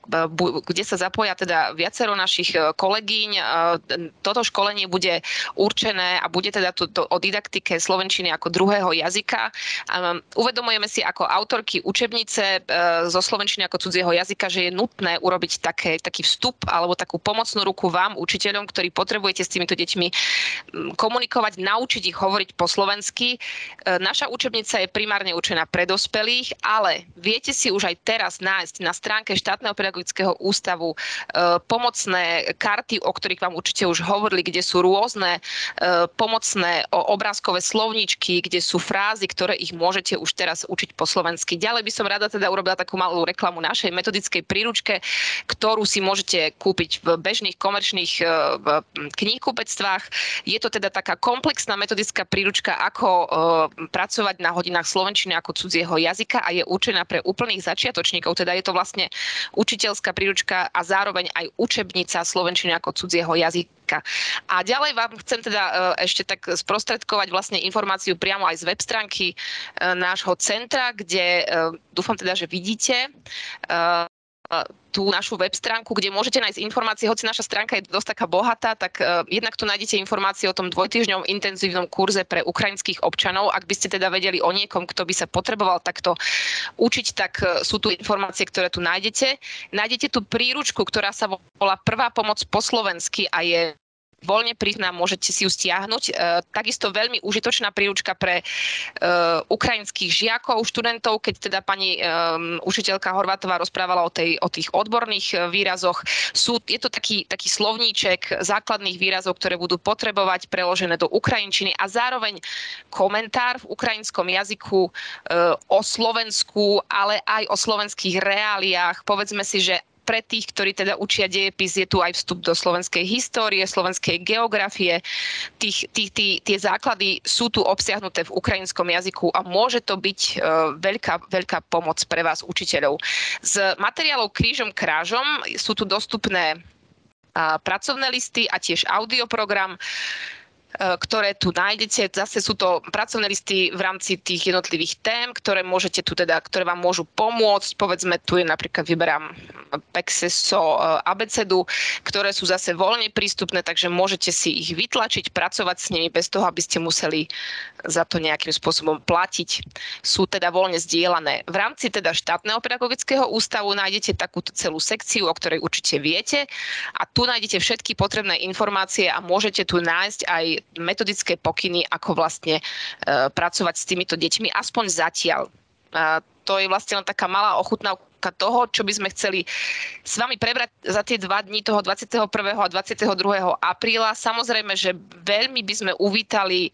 kde sa zapoja teda viacero našich kolegyň. Toto školenie bude určené a bude teda to, to o didaktike slovenčiny ako druhého jazyka. Uvedomujeme si ako autorky učebnice zo slovenčiny ako cudzieho jazyka, že je nutné urobiť také, taký vstup alebo takú pomocnú ruku vám, učiteľom, ktorí potrebujete s týmito deťmi komunikovať, naučiť ich hovoriť po slovensky. Naša učebnica je primárne určená pre dospelých, ale viete si už aj teraz nájsť na stránke štátneho pedagogického ústavu ústavu pomocné karty, o ktorých vám určite už hovorili, kde sú rôzne pomocné obrázkové slovníčky, kde sú frázy, ktoré ich môžete už teraz učiť po slovensky. Ďalej by som rada teda urobila takú malú reklamu našej metodickej príručke, ktorú si môžete kúpiť v bežných komerčných kníhkupectvách. Je to teda taká komplexná metodická príručka, ako pracovať na hodinách slovenčiny ako cudzieho jazyka a je určená pre úplných začiatočníkov. Teda je to vlastne učiteľská príručka a zároveň aj učebnica slovenčiny ako cudzieho jazyka. A ďalej vám chcem teda ešte tak sprostredkovať vlastne informáciu priamo aj z web stránky nášho centra, kde dúfam teda, že vidíte tú našu web stránku, kde môžete nájsť informácie, hoci naša stránka je dosť taká bohatá, tak uh, jednak tu nájdete informácie o tom dvojtýždňovom intenzívnom kurze pre ukrajinských občanov. Ak by ste teda vedeli o niekom, kto by sa potreboval takto učiť, tak uh, sú tu informácie, ktoré tu nájdete. Nájdete tu príručku, ktorá sa volá Prvá pomoc po slovensky a je voľne prísna, môžete si ju stiahnuť. E, takisto veľmi užitočná príručka pre e, ukrajinských žiakov, študentov, keď teda pani e, učiteľka Horvátová rozprávala o, tej, o tých odborných výrazoch. Sú, je to taký, taký slovníček základných výrazov, ktoré budú potrebovať preložené do ukrajinčiny a zároveň komentár v ukrajinskom jazyku e, o Slovensku, ale aj o slovenských reáliách. Povedzme si, že pre tých, ktorí teda učia dejepis, je tu aj vstup do slovenskej histórie, slovenskej geografie. Tých, tých, tých, tie základy sú tu obsiahnuté v ukrajinskom jazyku a môže to byť uh, veľká, veľká pomoc pre vás, učiteľov. Z materiálov krížom krážom sú tu dostupné uh, pracovné listy a tiež audioprogram, ktoré tu nájdete. Zase sú to pracovné listy v rámci tých jednotlivých tém, ktoré môžete tu teda, ktoré vám môžu pomôcť. Povedzme, tu je napríklad, vyberám Pexeso abecedu, ktoré sú zase voľne prístupné, takže môžete si ich vytlačiť, pracovať s nimi bez toho, aby ste museli za to nejakým spôsobom platiť. Sú teda voľne zdieľané. V rámci teda štátneho pedagogického ústavu nájdete takúto celú sekciu, o ktorej určite viete, a tu nájdete všetky potrebné informácie a môžete tu nájsť aj metodické pokyny, ako vlastne e, pracovať s týmito deťmi, aspoň zatiaľ. E, to je vlastne len taká malá ochutnávka toho, čo by sme chceli s vami prebrať za tie dva dni, toho dvadsiateho prvého a dvadsiateho druhého apríla. Samozrejme, že veľmi by sme uvítali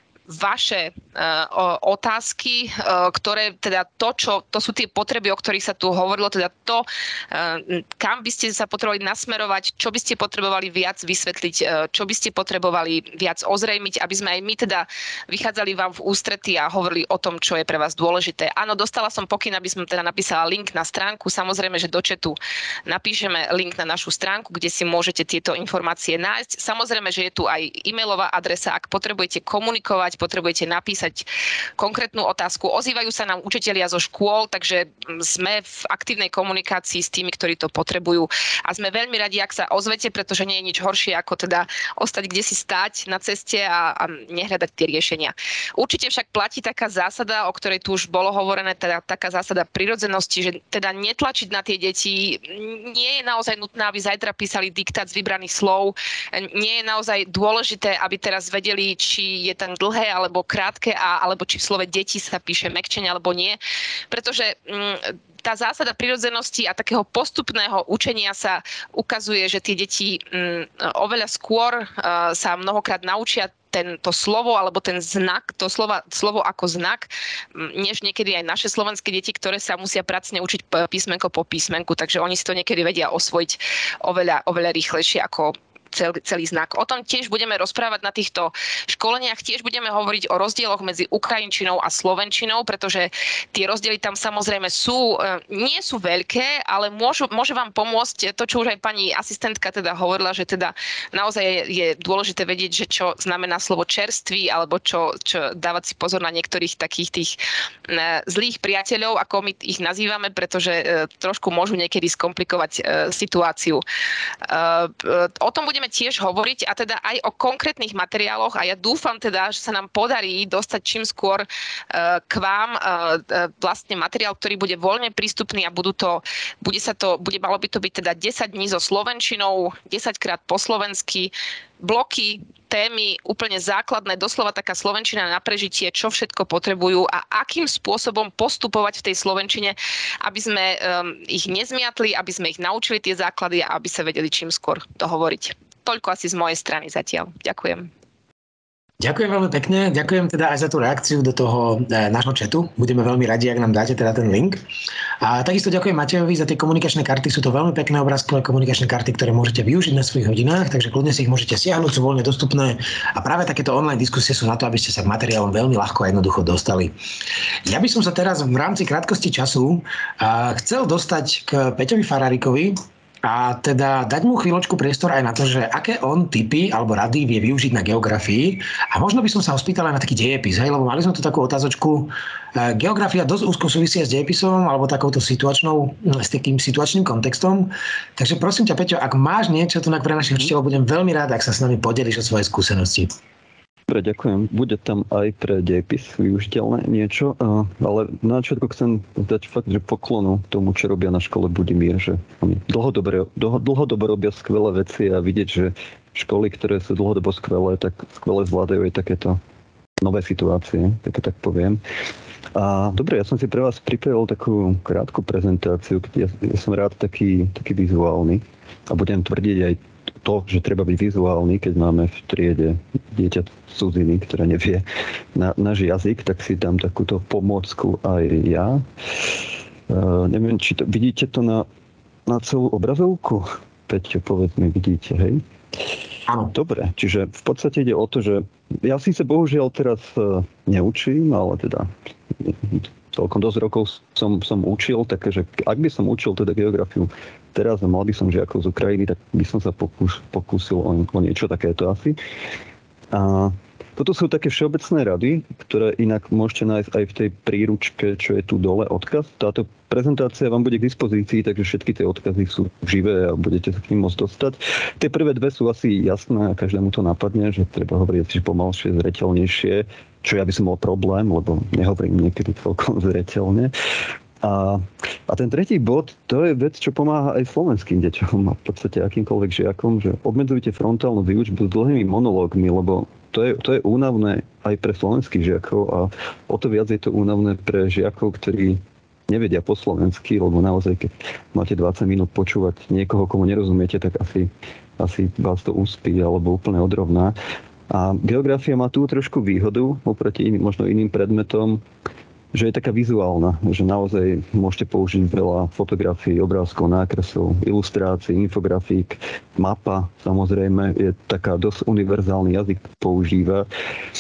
vaše uh, otázky, uh, ktoré teda to, čo, to sú tie potreby, o ktorých sa tu hovorilo, teda to, uh, kam by ste sa potrebovali nasmerovať, čo by ste potrebovali viac vysvetliť, uh, čo by ste potrebovali viac ozrejmiť, aby sme aj my teda vychádzali vám v ústrety a hovorili o tom, čo je pre vás dôležité. Áno, dostala som pokyn, aby som teda napísala link na stránku. Samozrejme, že do chatu napíšeme link na našu stránku, kde si môžete tieto informácie nájsť. Samozrejme, že je tu aj e-mailová adresa, ak potrebujete komunikovať, potrebujete napísať konkrétnu otázku. Ozývajú sa nám učitelia zo škôl, takže sme v aktívnej komunikácii s tými, ktorí to potrebujú. A sme veľmi radi, ak sa ozvete, pretože nie je nič horšie, ako teda ostať kde si stáť na ceste a, a nehľadať tie riešenia. Určite však platí taká zásada, o ktorej tu už bolo hovorené, teda taká zásada prirodzenosti, že teda netlačiť na tie deti. Nie je naozaj nutné, aby zajtra písali diktát z vybraných slov. Nie je naozaj dôležité, aby teraz vedeli, či je tam dlhé alebo krátke a, alebo či v slove deti sa píše mäkčenie alebo nie. Pretože mm, tá zásada prirodzenosti a takého postupného učenia sa ukazuje, že tie deti mm, oveľa skôr uh, sa mnohokrát naučia tento slovo alebo ten znak, to slovo, slovo ako znak, než niekedy aj naše slovenské deti, ktoré sa musia pracne učiť písmenko po písmenku, takže oni si to niekedy vedia osvojiť oveľa, oveľa rýchlejšie ako Celý, celý znak. O tom tiež budeme rozprávať na týchto školeniach. Tiež budeme hovoriť o rozdieloch medzi ukrajinčinou a slovenčinou, pretože tie rozdiely tam samozrejme sú, nie sú veľké, ale môžu, môže vám pomôcť to, čo už aj pani asistentka teda hovorila, že teda naozaj je, je dôležité vedieť, že čo znamená slovo čerstvý, alebo čo, čo dávať si pozor na niektorých takých tých zlých priateľov, ako my ich nazývame, pretože trošku môžu niekedy skomplikovať situáciu. O tom budeme budeme tiež hovoriť a teda aj o konkrétnych materiáloch a ja dúfam teda, že sa nám podarí dostať čím skôr k vám vlastne materiál, ktorý bude voľne prístupný a budú to, bude sa to, bude, malo by to byť teda desať dní so slovenčinou, desaťkrát po slovensky, bloky, témy úplne základné, doslova taká slovenčina na prežitie, čo všetko potrebujú a akým spôsobom postupovať v tej slovenčine, aby sme um, ich nezmiatli, aby sme ich naučili tie základy a aby sa vedeli čím skôr dohovoriť. Toľko asi z mojej strany zatiaľ. Ďakujem. Ďakujem veľmi pekne. Ďakujem teda aj za tú reakciu do toho e, nášho chatu. Budeme veľmi radi, ak nám dáte teda ten link. A takisto ďakujem Matejovi za tie komunikačné karty. Sú to veľmi pekné obrázkové komunikačné karty, ktoré môžete využiť na svojich hodinách, takže kľudne si ich môžete stiahnuť, sú voľne dostupné. A práve takéto online diskusie sú na to, aby ste sa k materiálom veľmi ľahko a jednoducho dostali. Ja by som sa teraz v rámci krátkosti času a, chcel dostať k Peťovi Fararikovi, a teda dať mu chvíľočku priestor aj na to, že aké on tipy alebo rady vie využiť na geografii. A možno by som sa ho spýtal aj na taký dejepis, hej, lebo mali sme tu takú otázočku. Geografia dosť úzko súvisia s dejepisom alebo takouto situačnou, s takým situačným kontextom. Takže prosím ťa, Peťo, ak máš niečo tu pre našich učiteľov, budem veľmi rád, ak sa s nami podeliš o svoje skúsenosti. Dobre, ďakujem. Bude tam aj pre dejepis využiteľné niečo, ale na začiatku chcem dať fakt, že poklonu tomu, čo robia na škole Budimír, že oni dlhodobo, dlhodobo robia skvelé veci a vidieť, že školy, ktoré sú dlhodobo skvelé, tak skvelé zvládajú aj takéto nové situácie, tak tak poviem. A dobre, ja som si pre vás pripravil takú krátku prezentáciu, kde ja, ja som rád taký, taký vizuálny a budem tvrdiť aj to, že treba byť vizuálny, keď máme v triede dieťa cudziny, ktoré nevie na, náš jazyk, tak si dám takúto pomôcku aj ja. Uh, neviem, či to, vidíte to na, na celú obrazovku? Peťo, povedz mi, vidíte, hej? Áno. Dobre, čiže v podstate ide o to, že ja síce bohužiaľ teraz uh, neučím, ale teda celkom dosť rokov som, som učil, takže ak by som učil teda geografiu teraz a mal by som žiakov z Ukrajiny, tak by som sa pokús, pokúsil o, o niečo takéto asi. A toto sú také všeobecné rady, ktoré inak môžete nájsť aj v tej príručke, čo je tu dole odkaz. Táto prezentácia vám bude k dispozícii, takže všetky tie odkazy sú živé a budete sa k ním môcť dostať. Tie prvé dve sú asi jasné a každému to napadne, že treba hovoriť pomalšie, zreteľnejšie, čo ja by som mal problém, lebo nehovorím niekedy celkom zreteľne. A, a ten tretí bod, to je vec, čo pomáha aj slovenským deťom a v podstate akýmkoľvek žiakom, že obmedzujte frontálnu výučbu s dlhými monológmi, lebo to je, to je únavné aj pre slovenských žiakov a o to viac je to únavné pre žiakov, ktorí nevedia po slovensky, lebo naozaj, keď máte dvadsať minút počúvať niekoho, komu nerozumiete, tak asi, asi vás to uspí alebo úplne odrovná. A geografia má tu trošku výhodu oproti iným, možno iným predmetom, že je taká vizuálna, že naozaj môžete použiť veľa fotografií, obrázkov, nákresov, ilustrácií, infografík, mapa, samozrejme, je taká dosť univerzálny jazyk používa.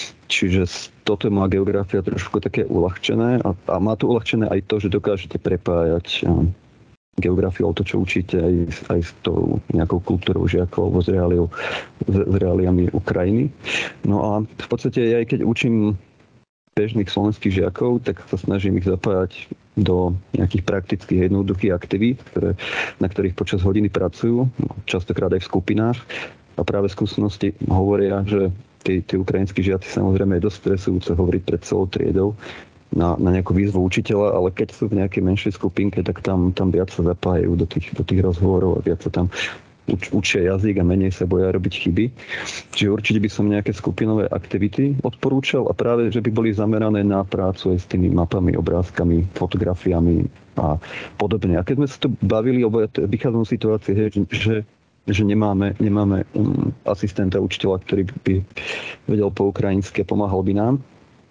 Čiže toto má geografia trošku také uľahčené a, a má to uľahčené aj to, že dokážete prepájať geografiu, to, čo učíte, aj, aj s tou nejakou kultúrou žiakov alebo s, reáliou, s, s reáliami Ukrajiny. No a v podstate ja aj keď učím bežných slovenských žiakov, tak sa snažím ich zapájať do nejakých praktických jednoduchých aktivít, ktoré, na ktorých počas hodiny pracujú, častokrát aj v skupinách. A práve skúsenosti hovoria, že tí, tí ukrajinskí žiaci samozrejme je dosť stresujúce hovoriť pred celou triedou na, na nejakú výzvu učiteľa, ale keď sú v nejakej menšej skupinke, tak tam, tam viac sa zapájajú do tých, do tých rozhovorov a viac sa tam Uč, učia jazyk a menej sa boja robiť chyby. Čiže určite by som nejaké skupinové aktivity odporúčal a práve, že by boli zamerané na prácu aj s tými mapami, obrázkami, fotografiami a podobne. A keď sme sa tu bavili, lebo ja vychádzam z situácie, že, že nemáme, nemáme um, asistenta učiteľa, ktorý by vedel po ukrajinsky a pomáhal by nám,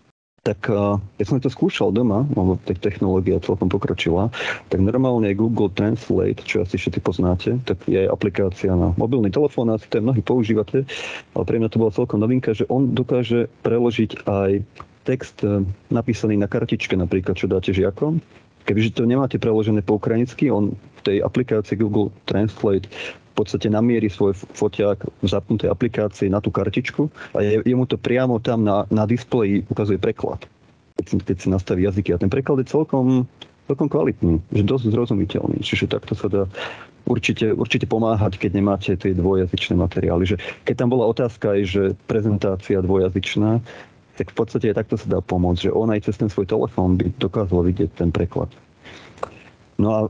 tak uh, ja som to skúšal doma, lebo technológia celkom pokročila, tak normálne Google Translate, čo asi všetci poznáte, tak je aj aplikácia na mobilný telefón, asi to mnohí používate, ale pre mňa to bola celkom novinka, že on dokáže preložiť aj text napísaný na kartičke napríklad, čo dáte žiakom. Kebyže to nemáte preložené po ukrajinsky, on v tej aplikácii Google Translate v podstate namierí svoj foťák v zapnutej aplikácii na tú kartičku a je, je mu to priamo tam na, na displeji ukazuje preklad, keď si, keď si nastaví jazyky. A ten preklad je celkom, celkom kvalitný, že dosť zrozumiteľný. Čiže takto sa dá určite, určite pomáhať, keď nemáte tie dvojazyčné materiály. Že keď tam bola otázka aj, že prezentácia dvojazyčná, tak v podstate aj takto sa dá pomôcť, že on aj cez ten svoj telefón by dokázal vidieť ten preklad. No a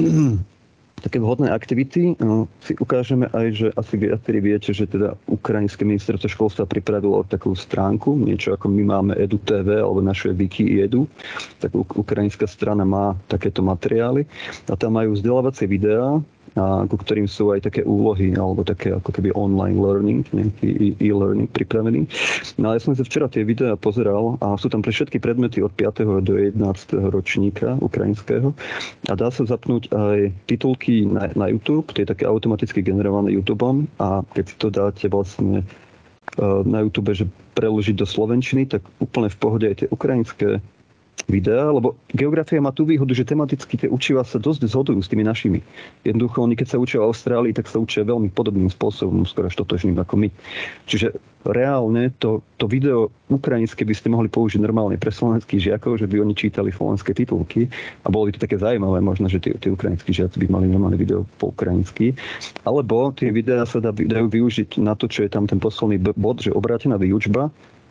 také vhodné aktivity no, si ukážeme aj, že asi viacerí viete, že teda ukrajinské ministerstvo školstva pripravilo takú stránku, niečo ako my máme Edu té vé alebo naše Wiki Edu, tak ukrajinská strana má takéto materiály a tam majú vzdelávacie videá, a ku ktorým sú aj také úlohy alebo také ako keby online learning, nejaký e-learning pripravený. No ale ja som si včera tie videá pozeral a sú tam pre všetky predmety od piateho do jedenásteho ročníka ukrajinského a dá sa zapnúť aj titulky na, na YouTube, tie je také automaticky generované YouTubeom a keď si to dáte vlastne na YouTube, že preložiť do slovenčiny, tak úplne v pohode aj tie ukrajinské videá, lebo geografia má tú výhodu, že tematicky tie učiva sa dosť zhodujú s tými našimi. Jednoducho, oni keď sa učia v Austrálii, tak sa učia veľmi podobným spôsobom, skoro až totožným ako my. Čiže reálne to, to video ukrajinské by ste mohli použiť normálne pre slovenských žiakov, že by oni čítali slovenské titulky a bolo by to také zaujímavé, možno, že tí, tí ukrajinskí žiaci by mali normálne video po ukrajinsky. Alebo tie videá sa dá, dajú využiť na to, čo je tam ten posledný bod, že obrátená výučba,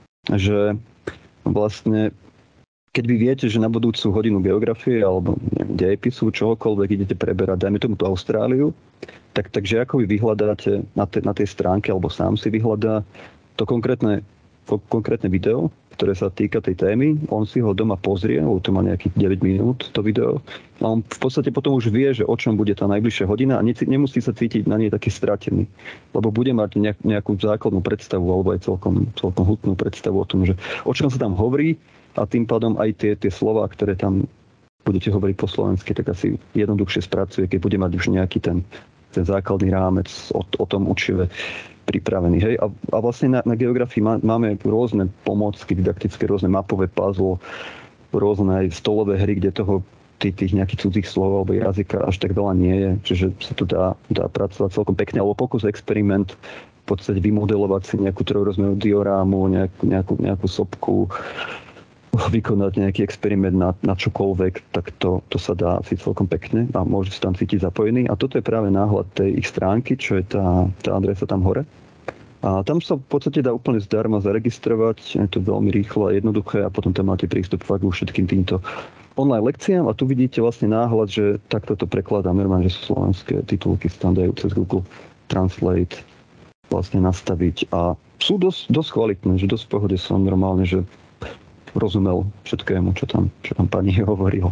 že vlastne keď vy viete, že na budúcu hodinu geografie alebo neviem, dejepisu, čohokoľvek idete preberať, dajme tomu tú Austráliu, tak, takže ako vy vyhľadáte na, te, na tej stránke, alebo sám si vyhľadá to konkrétne, konkrétne video, ktoré sa týka tej témy, on si ho doma pozrie, lebo to má nejakých deväť minút, to video, a on v podstate potom už vie, že o čom bude tá najbližšia hodina a ne, nemusí sa cítiť na nej taký stratený, lebo bude mať nejak, nejakú základnú predstavu, alebo aj celkom, celkom hutnú predstavu o tom, že o čom sa tam hovorí, a tým pádom aj tie, tie slová, ktoré tam budete hovoriť po slovensky, tak asi jednoduchšie spracuje, keď bude mať už nejaký ten, ten základný rámec o, o tom učive pripravený. Hej? A, a vlastne na, na geografii má, máme rôzne pomôcky didaktické, rôzne mapové puzzle, rôzne aj stolové hry, kde toho tých, tých nejakých cudzích slov alebo jazyka až tak veľa nie je. Čiže sa to dá, dá pracovať celkom pekne. Alebo pokus, experiment, v podstate vymodelovať si nejakú trojrozmernú diorámu, nejakú, nejakú, nejakú sopku, vykonať nejaký experiment na, na čokoľvek, tak to, to sa dá si celkom pekne a môže sa tam cítiť zapojený. A toto je práve náhľad tej ich stránky, čo je tá, tá adresa tam hore. A tam sa v podstate dá úplne zdarma zaregistrovať, je to veľmi rýchlo a jednoduché a potom tam máte prístup k všetkým týmto online lekciám a tu vidíte vlastne náhľad, že takto to prekladám, normálne, že sú slovenské titulky sa tam dajú cez Google Translate vlastne nastaviť a sú dosť, dosť kvalitné, že dosť v pohode som normálne, že rozumel všetkému, čo tam, čo tam pani hovorila.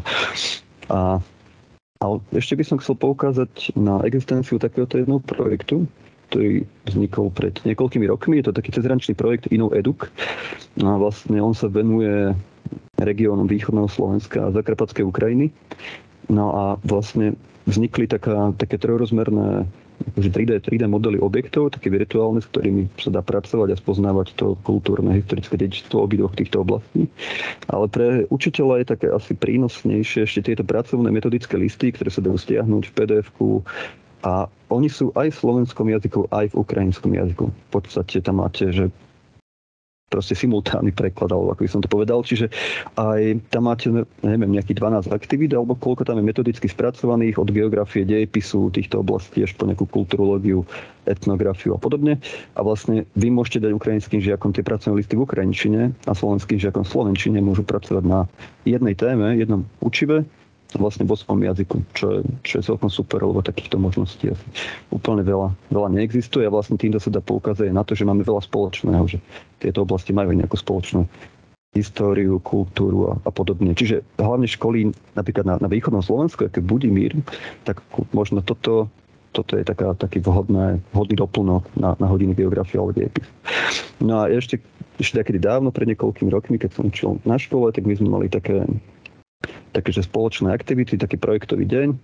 A, a ešte by som chcel poukázať na existenciu takéhoto jedného projektu, ktorý vznikol pred niekoľkými rokmi. Je to taký cezhraničný projekt InnoEduc. A vlastne on sa venuje regiónom východného Slovenska a Zakarpatskej Ukrajiny. No a vlastne vznikli taká, také trojrozmerné tri dé, tri dé modely objektov, také virtuálne, s ktorými sa dá pracovať a spoznávať to kultúrne, historické dedičstvo obidvoch týchto oblastí. Ale pre učiteľa je také asi prínosnejšie ešte tieto pracovné metodické listy, ktoré sa dajú stiahnuť v pé dé efku a oni sú aj v slovenskom jazyku, aj v ukrajinskom jazyku. V podstate tam máte, že proste simultánny preklad, alebo ako by som to povedal. Čiže aj tam máte, neviem, nejakých dvanásť aktivít, alebo koľko tam je metodicky spracovaných od geografie, dejepisu týchto oblastí až po nejakú kulturológiu, etnografiu a podobne. A vlastne vy môžete dať ukrajinským žiakom tie pracovné listy v ukrajinčine a slovenským žiakom v slovenčine môžu pracovať na jednej téme, jednom učive, vlastne vo svojom jazyku, čo je, čo je celkom super, lebo takýchto možností asi úplne veľa, veľa neexistuje a vlastne týmto sa dá poukázať na to, že máme veľa spoločného, že tieto oblasti majú nejakú spoločnú históriu, kultúru a, a podobne. Čiže hlavne školy napríklad na, na východnom Slovensku, ako Budimír, tak možno toto, toto je taká, taký vhodné, vhodný doplnok na, na hodiny geografie alebo dejepis. No a ešte, ešte takedy dávno, pred niekoľkými rokmi, keď som učil na škole, tak my sme mali také takže spoločné aktivity, taký projektový deň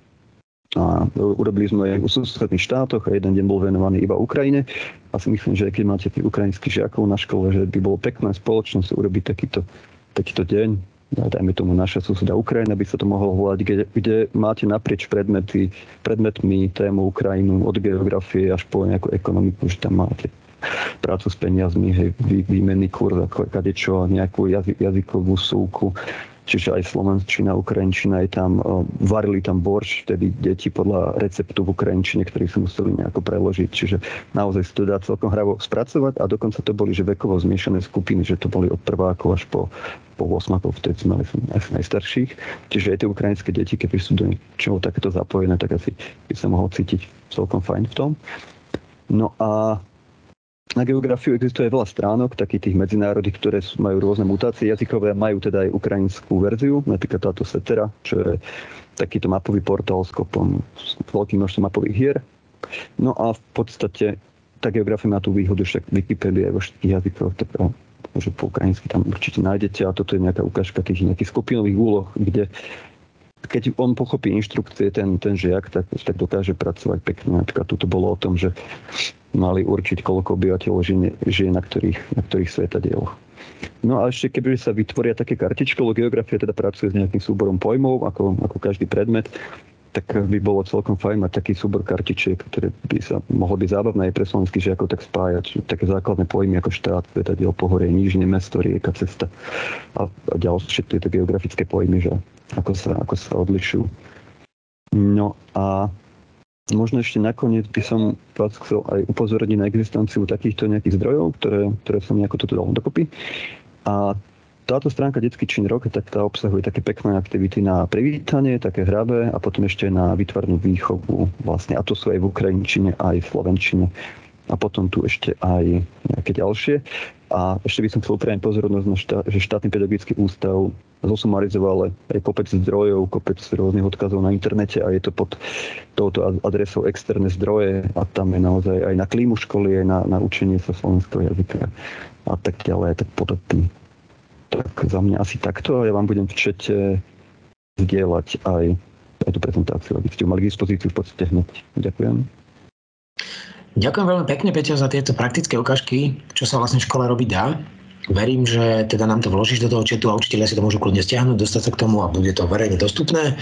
a urobili sme aj v susedných štátoch a jeden deň bol venovaný iba Ukrajine. A si myslím, že keď máte tých ukrajinských žiakov na škole, že by bolo pekné spoločne si urobiť takýto, takýto deň, dajme tomu naša suseda Ukrajina, by sa to mohlo volať, kde, kde máte naprieč predmety, predmetmi tému Ukrajinu od geografie až po nejakú ekonomiku, že tam máte prácu s peniazmi, hej, vý, výmenný kurz, ako kadečo, nejakú jazy, jazykovú súku. Čiže aj slovenčina, ukrajinčina je tam, varili tam borš, vtedy deti podľa receptu v ukrajinčine, ktorý sa museli nejako preložiť. Čiže naozaj sa to dá celkom hravo spracovať a dokonca to boli, že vekovo zmiešané skupiny, že to boli od prvákov až po, po osmakov, vtedy sme mali aj najstarších. Čiže aj tie ukrajinské deti, keby sú do niečoho takéto zapojené, tak asi by sa mohol cítiť celkom fajn v tom. No a na geografiu existuje veľa stránok, takých tých medzinárodných, ktoré majú rôzne mutácie jazykové, majú teda aj ukrajinskú verziu, napríklad táto Setera, čo je takýto mapový portál s kopom, s veľkým množstvom mapových hier. No a v podstate tá geografia má tú výhodu, však Wikipedia je vo všetkých jazykoch, tak že po ukrajinsky tam určite nájdete a toto je nejaká ukážka tých nejakých skupinových úloh, kde keď on pochopí inštrukcie, ten, ten žiak, tak, tak dokáže pracovať pekne. Napríklad tu bolo o tom, že mali určiť, koľko obyvateľov žije, žije na ktorých, na ktorých svetadieloch. No a ešte keby sa vytvoria také kartičky, lebo geografia teda pracuje s nejakým súborom pojmov, ako, ako každý predmet, tak by bolo celkom fajn mať taký súbor kartičiek, ktoré by sa mohlo byť zábavné aj pre slovenských žiakov tak spájať. Také základné pojmy ako štát, teda diel, pohorie, nížine, mesto, rieka, cesta a, a ďalšie tieto geografické pojmy, že ako sa, ako sa odlišujú. No a možno ešte nakoniec by som vás chcel aj upozorniť na existenciu takýchto nejakých zdrojov, ktoré, ktoré som nejako toto dal dokopy. A táto stránka Detský čin rok, tak tá obsahuje také pekné aktivity na privítanie, také hravé a potom ešte na výtvarnú výchovu vlastne. A to sú aj v ukrajinčine, aj v slovenčine. A potom tu ešte aj nejaké ďalšie. A ešte by som chcel upriamiť pozornosť na štát, že štátny pedagogický ústav zosumarizoval aj kopec zdrojov, kopec rôznych odkazov na internete a je to pod touto adresou externé zdroje a tam je naozaj aj na klímu školy, aj na, na učenie sa slovenského jazyka a tak ďalej, tak podobne. Tak za mňa asi takto a ja vám budem v čete zdieľať aj, aj tú prezentáciu, aby ste ju mali k dispozíciu v podstate hneď. Ďakujem. Ďakujem veľmi pekne, Peťo, za tieto praktické ukážky, čo sa vlastne v škole robiť dá. Verím, že teda nám to vložíš do toho chatu a učitelia si to môžu kľudne stiahnuť, dostať sa k tomu a bude to verejne dostupné.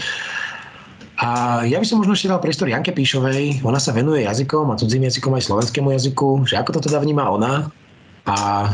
A ja by som možno ešte dal priestor Janke Píšovej. Ona sa venuje jazykom a cudzím jazykom aj slovenskému jazyku. Že ako to teda vníma ona a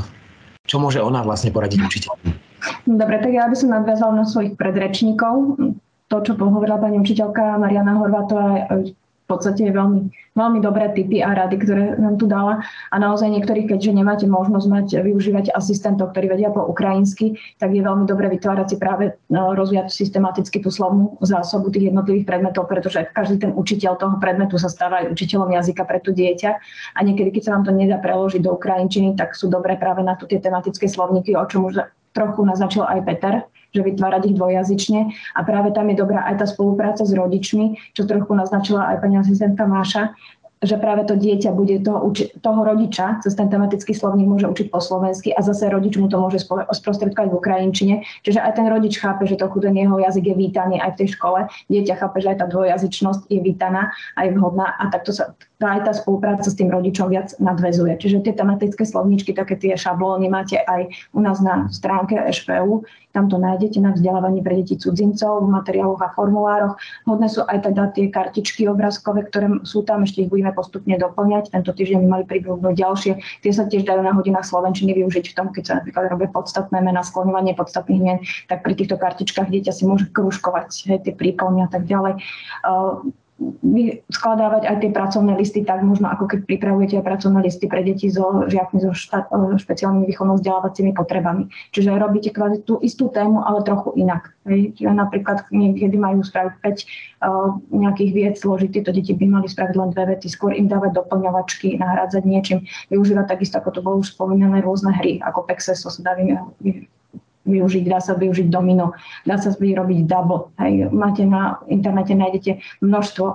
čo môže ona vlastne poradiť učiteľom? Dobre, tak ja by som nadviazala na svojich predrečníkov. To, čo pohovorila pani učiteľka Mariana Horvátová, v podstate je veľmi, veľmi dobré tipy a rady, ktoré nám tu dala. A naozaj niektorí, keďže nemáte možnosť mať, využívať asistentov, ktorí vedia po ukrajinsky, tak je veľmi dobre vytvárať si práve rozvíjať systematicky tú slovnú zásobu tých jednotlivých predmetov, pretože každý ten učiteľ toho predmetu sa stáva aj učiteľom jazyka pre to dieťa. A niekedy, keď sa vám to nedá preložiť do ukrajinčiny, tak sú dobré práve na to tie tematické slovníky, o čom už trochu naznačil aj Peter, že vytvárať ich dvojazyčne a práve tam je dobrá aj tá spolupráca s rodičmi, čo trochu naznačila aj pani asistentka Máša, že práve to dieťa bude toho, uči- toho rodiča, cez ten tematický slovník môže učiť po slovensky a zase rodič mu to môže sprostredkovať v ukrajinčine. Čiže aj ten rodič chápe, že trochu ten jeho jazyk je vítaný aj v tej škole. Dieťa chápe, že aj tá dvojazyčnosť je vítaná a je vhodná a takto sa aj tá spolupráca s tým rodičom viac nadväzuje. Čiže tie tematické slovníčky, také tie šablóny máte aj u nás na stránke eš pé ú. Tam to nájdete na vzdelávanie pre deti cudzincov, v materiáloch a formulároch. Hodné sú aj teda tie kartičky obrázkové, ktoré sú tam, ešte ich budeme postupne doplňať. Tento týždeň by mali pribudnúť ďalšie. Tie sa tiež dajú na hodinách slovenčiny využiť v tom, keď sa napríklad robia podstatné mená, skloňovanie podstatných mien, tak pri týchto kartičkách dieťa si môže krúžkovať, hej, tie príklony a tak ďalej. Uh, skladávať aj tie pracovné listy, tak možno ako keď pripravujete aj pracovné listy pre deti so žiakmi so štát, špeciálnymi výchovnou vzdelávacími potrebami. Čiže robíte kvázi tú istú tému, ale trochu inak. Hej. Napríklad niekedy majú spraviť päť uh, nejakých vied zložiť, tieto deti by mali spraviť len dve vety, skôr im dávať doplňovačky, nahrádzať niečím, využívať takisto, ako to bolo už spomínané, rôzne hry, ako Pexeso sa dá vy, využiť, dá sa využiť domino, dá sa vyrobiť double. Hej. Máte na internete, nájdete množstvo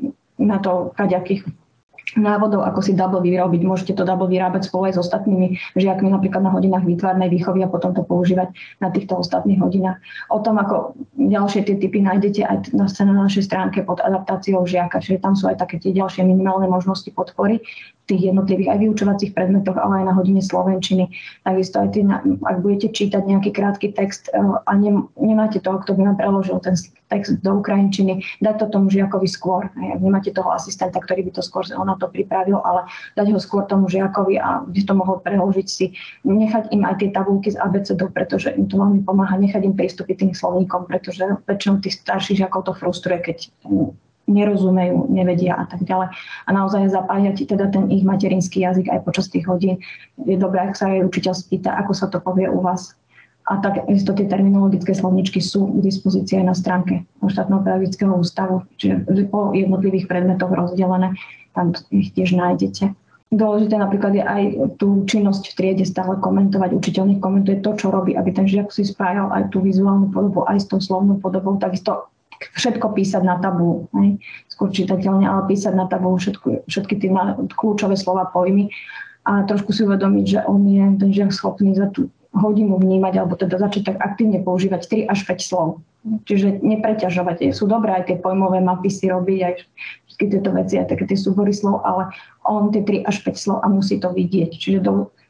na to kaďakých návodov, ako si double vyrobiť. Môžete to double vyrábať spolu aj s ostatnými žiakmi, napríklad na hodinách výtvarnej výchovy a potom to používať na týchto ostatných hodinách. O tom, ako ďalšie tie typy nájdete aj na, na našej stránke pod adaptáciou žiaka, čiže tam sú aj také tie ďalšie minimálne možnosti podpory tých jednotlivých aj vyučovacích predmetoch, ale aj na hodine slovenčiny. Takisto aj tí, ak budete čítať nejaký krátky text a ne, nemáte toho, kto by vám preložil ten text do ukrajinčiny, dať to tomu žiakovi skôr. Ak nemáte toho asistenta, ktorý by to skôr na to pripravil, ale dať ho skôr tomu žiakovi a by to mohol preložiť si, nechať im aj tie tabulky s abecedou, pretože im to veľmi pomáha, nechať im prístupy tým slovníkom, pretože väčšinou tých starších žiakov to frustruje, keď nerozumejú, nevedia a tak ďalej. A naozaj zapájať teda ten ich materinský jazyk aj počas tých hodín. Je dobré, ak sa aj učiteľ spýta, ako sa to povie u vás. A tak isto tie terminologické slovničky sú k dispozícii aj na stránke štátneho pedagogického ústavu, čiže po jednotlivých predmetoch rozdelené, tam ich tiež nájdete. Dôležité napríklad je aj tú činnosť v triede stále komentovať. Učiteľ nech komentuje to, čo robí, aby ten žiak si spájal aj tú vizuálnu podobu, aj s tou slovnou podobou, takisto všetko písať na tabulu, hej. Skôr čitateľne, ale písať na tabulu všetky, všetky tie kľúčové slova, pojmy a trošku si uvedomiť, že on je ten žiak schopný za tú hodinu vnímať, alebo teda začať tak aktívne používať tri až päť slov. Čiže nepreťažovať. Sú dobré aj tie pojmové mapy si robiť, aj všetky tieto veci, aj také tie súbory slov, ale on tie tri až päť slov a musí to vidieť. Čiže do,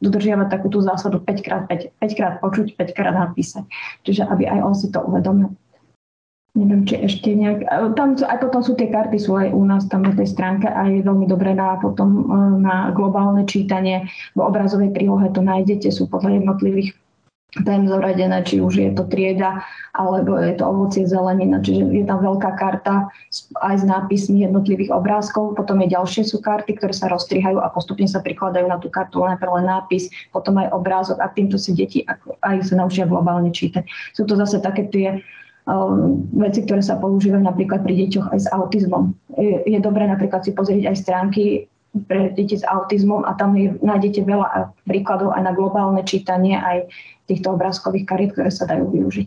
dodržiavať takú tú zásadu päť krát päť, päť krát počuť, päť krát napísať. Čiže aby aj on si to uvedomil. Neviem, či ešte nejak... Tam aj potom sú tie karty, sú aj u nás tam na tej stránke a je veľmi dobré na, potom na globálne čítanie. V obrazovej prílohe to nájdete, sú podľa jednotlivých tém zoradené, či už je to trieda, alebo je to ovocie, zelenina. Čiže je tam veľká karta aj s nápismi jednotlivých obrázkov. Potom je ďalšie sú karty, ktoré sa rozstrihajú a postupne sa prikladajú na tú kartu, najprv len nápis, potom aj obrázok a týmto si deti aj sa naučia globálne čítať. Sú to zase také tie veci, ktoré sa používajú napríklad pri deťoch aj s autizmom. Je, je dobré napríklad si pozrieť aj stránky pre deti s autizmom a tam je, nájdete veľa príkladov aj na globálne čítanie, aj týchto obrázkových kariet, ktoré sa dajú využiť.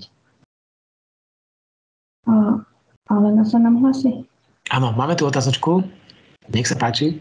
Ale na sa nám hlasí. Áno, máme tu otázočku. Nech sa páči.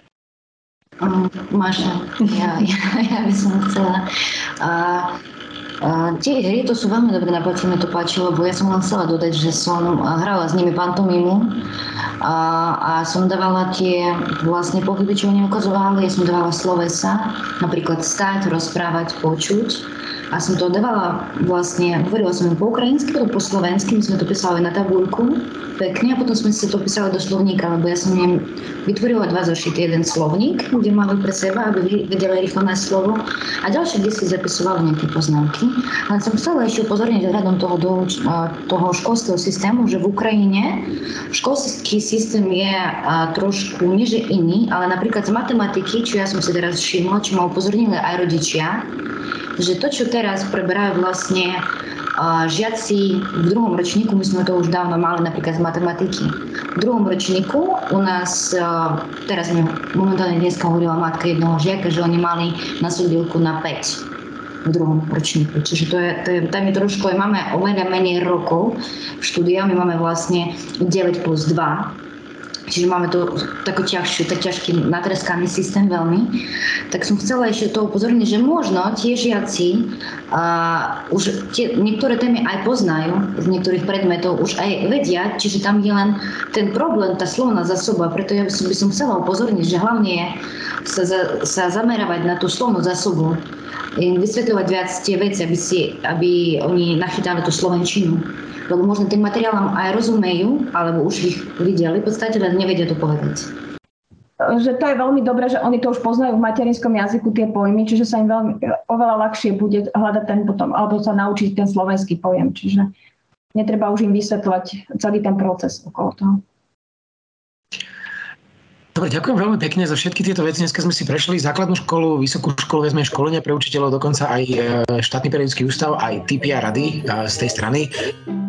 Um, Máša, ja, ja, ja by som chcela... Uh, Uh, tie hry to sú veľmi dobre naplatené, mi to páčilo, lebo ja som len chcela dodať, že som hrala s nimi pantomimu a, a som dávala tie vlastne pohyby, čo oni ukazovali, ja som dávala slovesa, napríklad stať, rozprávať, počuť a som to dávala vlastne, hovorila som im po ukrajinsky, potom po slovensky, my sme to písali na tabuľku pekne a potom sme si to písali do slovníka, lebo ja som im vytvorila dva zošity, jeden slovník, kde mali pre seba, aby vedeli rýchlo nájsť slovo a ďalšie, kde si zapisovali nejaké poznámky. Ale som chcela ešte upozorniť ohľadom toho, do, toho školského systému, že v Ukrajine školský systém je a, trošku nie že iný, ale napríklad z matematiky, čo ja som si teraz všimla, čo ma upozornili aj rodičia, že to, čo teraz preberajú vlastne a, žiaci v druhom ročníku, my sme to už dávno mali napríklad z matematiky. V druhom ročníku u nás, a, teraz mi momentálne dneska hovorila matka jednoho žiaka, že oni mali na súdielku na päť. V druhom ročníku. Čiže to je, to je, tam je trošku, máme oveľa menej rokov štúdia, my máme vlastne deväť plus dva, čiže máme to taký ťažší, tak ťažký natreskaný systém veľmi. Tak som chcela ešte to upozorniť, že možno tie žiaci a, už tie, niektoré témy aj poznajú, z niektorých predmetov už aj vedia, čiže tam je len ten problém, tá slovná zásoba, preto ja by som, by som chcela upozorniť, že hlavne je sa, za, sa zamerávať na tú slovnú zásobu, vysvetľovať viac tie veci, aby, si, aby oni nachytali tú slovenčinu. Lebo možno tým materiálom aj rozumejú, alebo už ich videli, v podstate len nevedia to povedať. Že to je veľmi dobré, že oni to už poznajú v materinskom jazyku tie pojmy, čiže sa im veľmi, oveľa ľahšie bude hľadať ten potom, alebo sa naučiť ten slovenský pojem. Čiže netreba už im vysvetľovať celý ten proces okolo toho. Dobre, ďakujem veľmi pekne za všetky tieto veci. Dneska sme si prešli základnú školu, vysokú školu, vezme školenia pre učiteľov, dokonca aj štátny periodický ústav, aj tipy a rady z tej strany.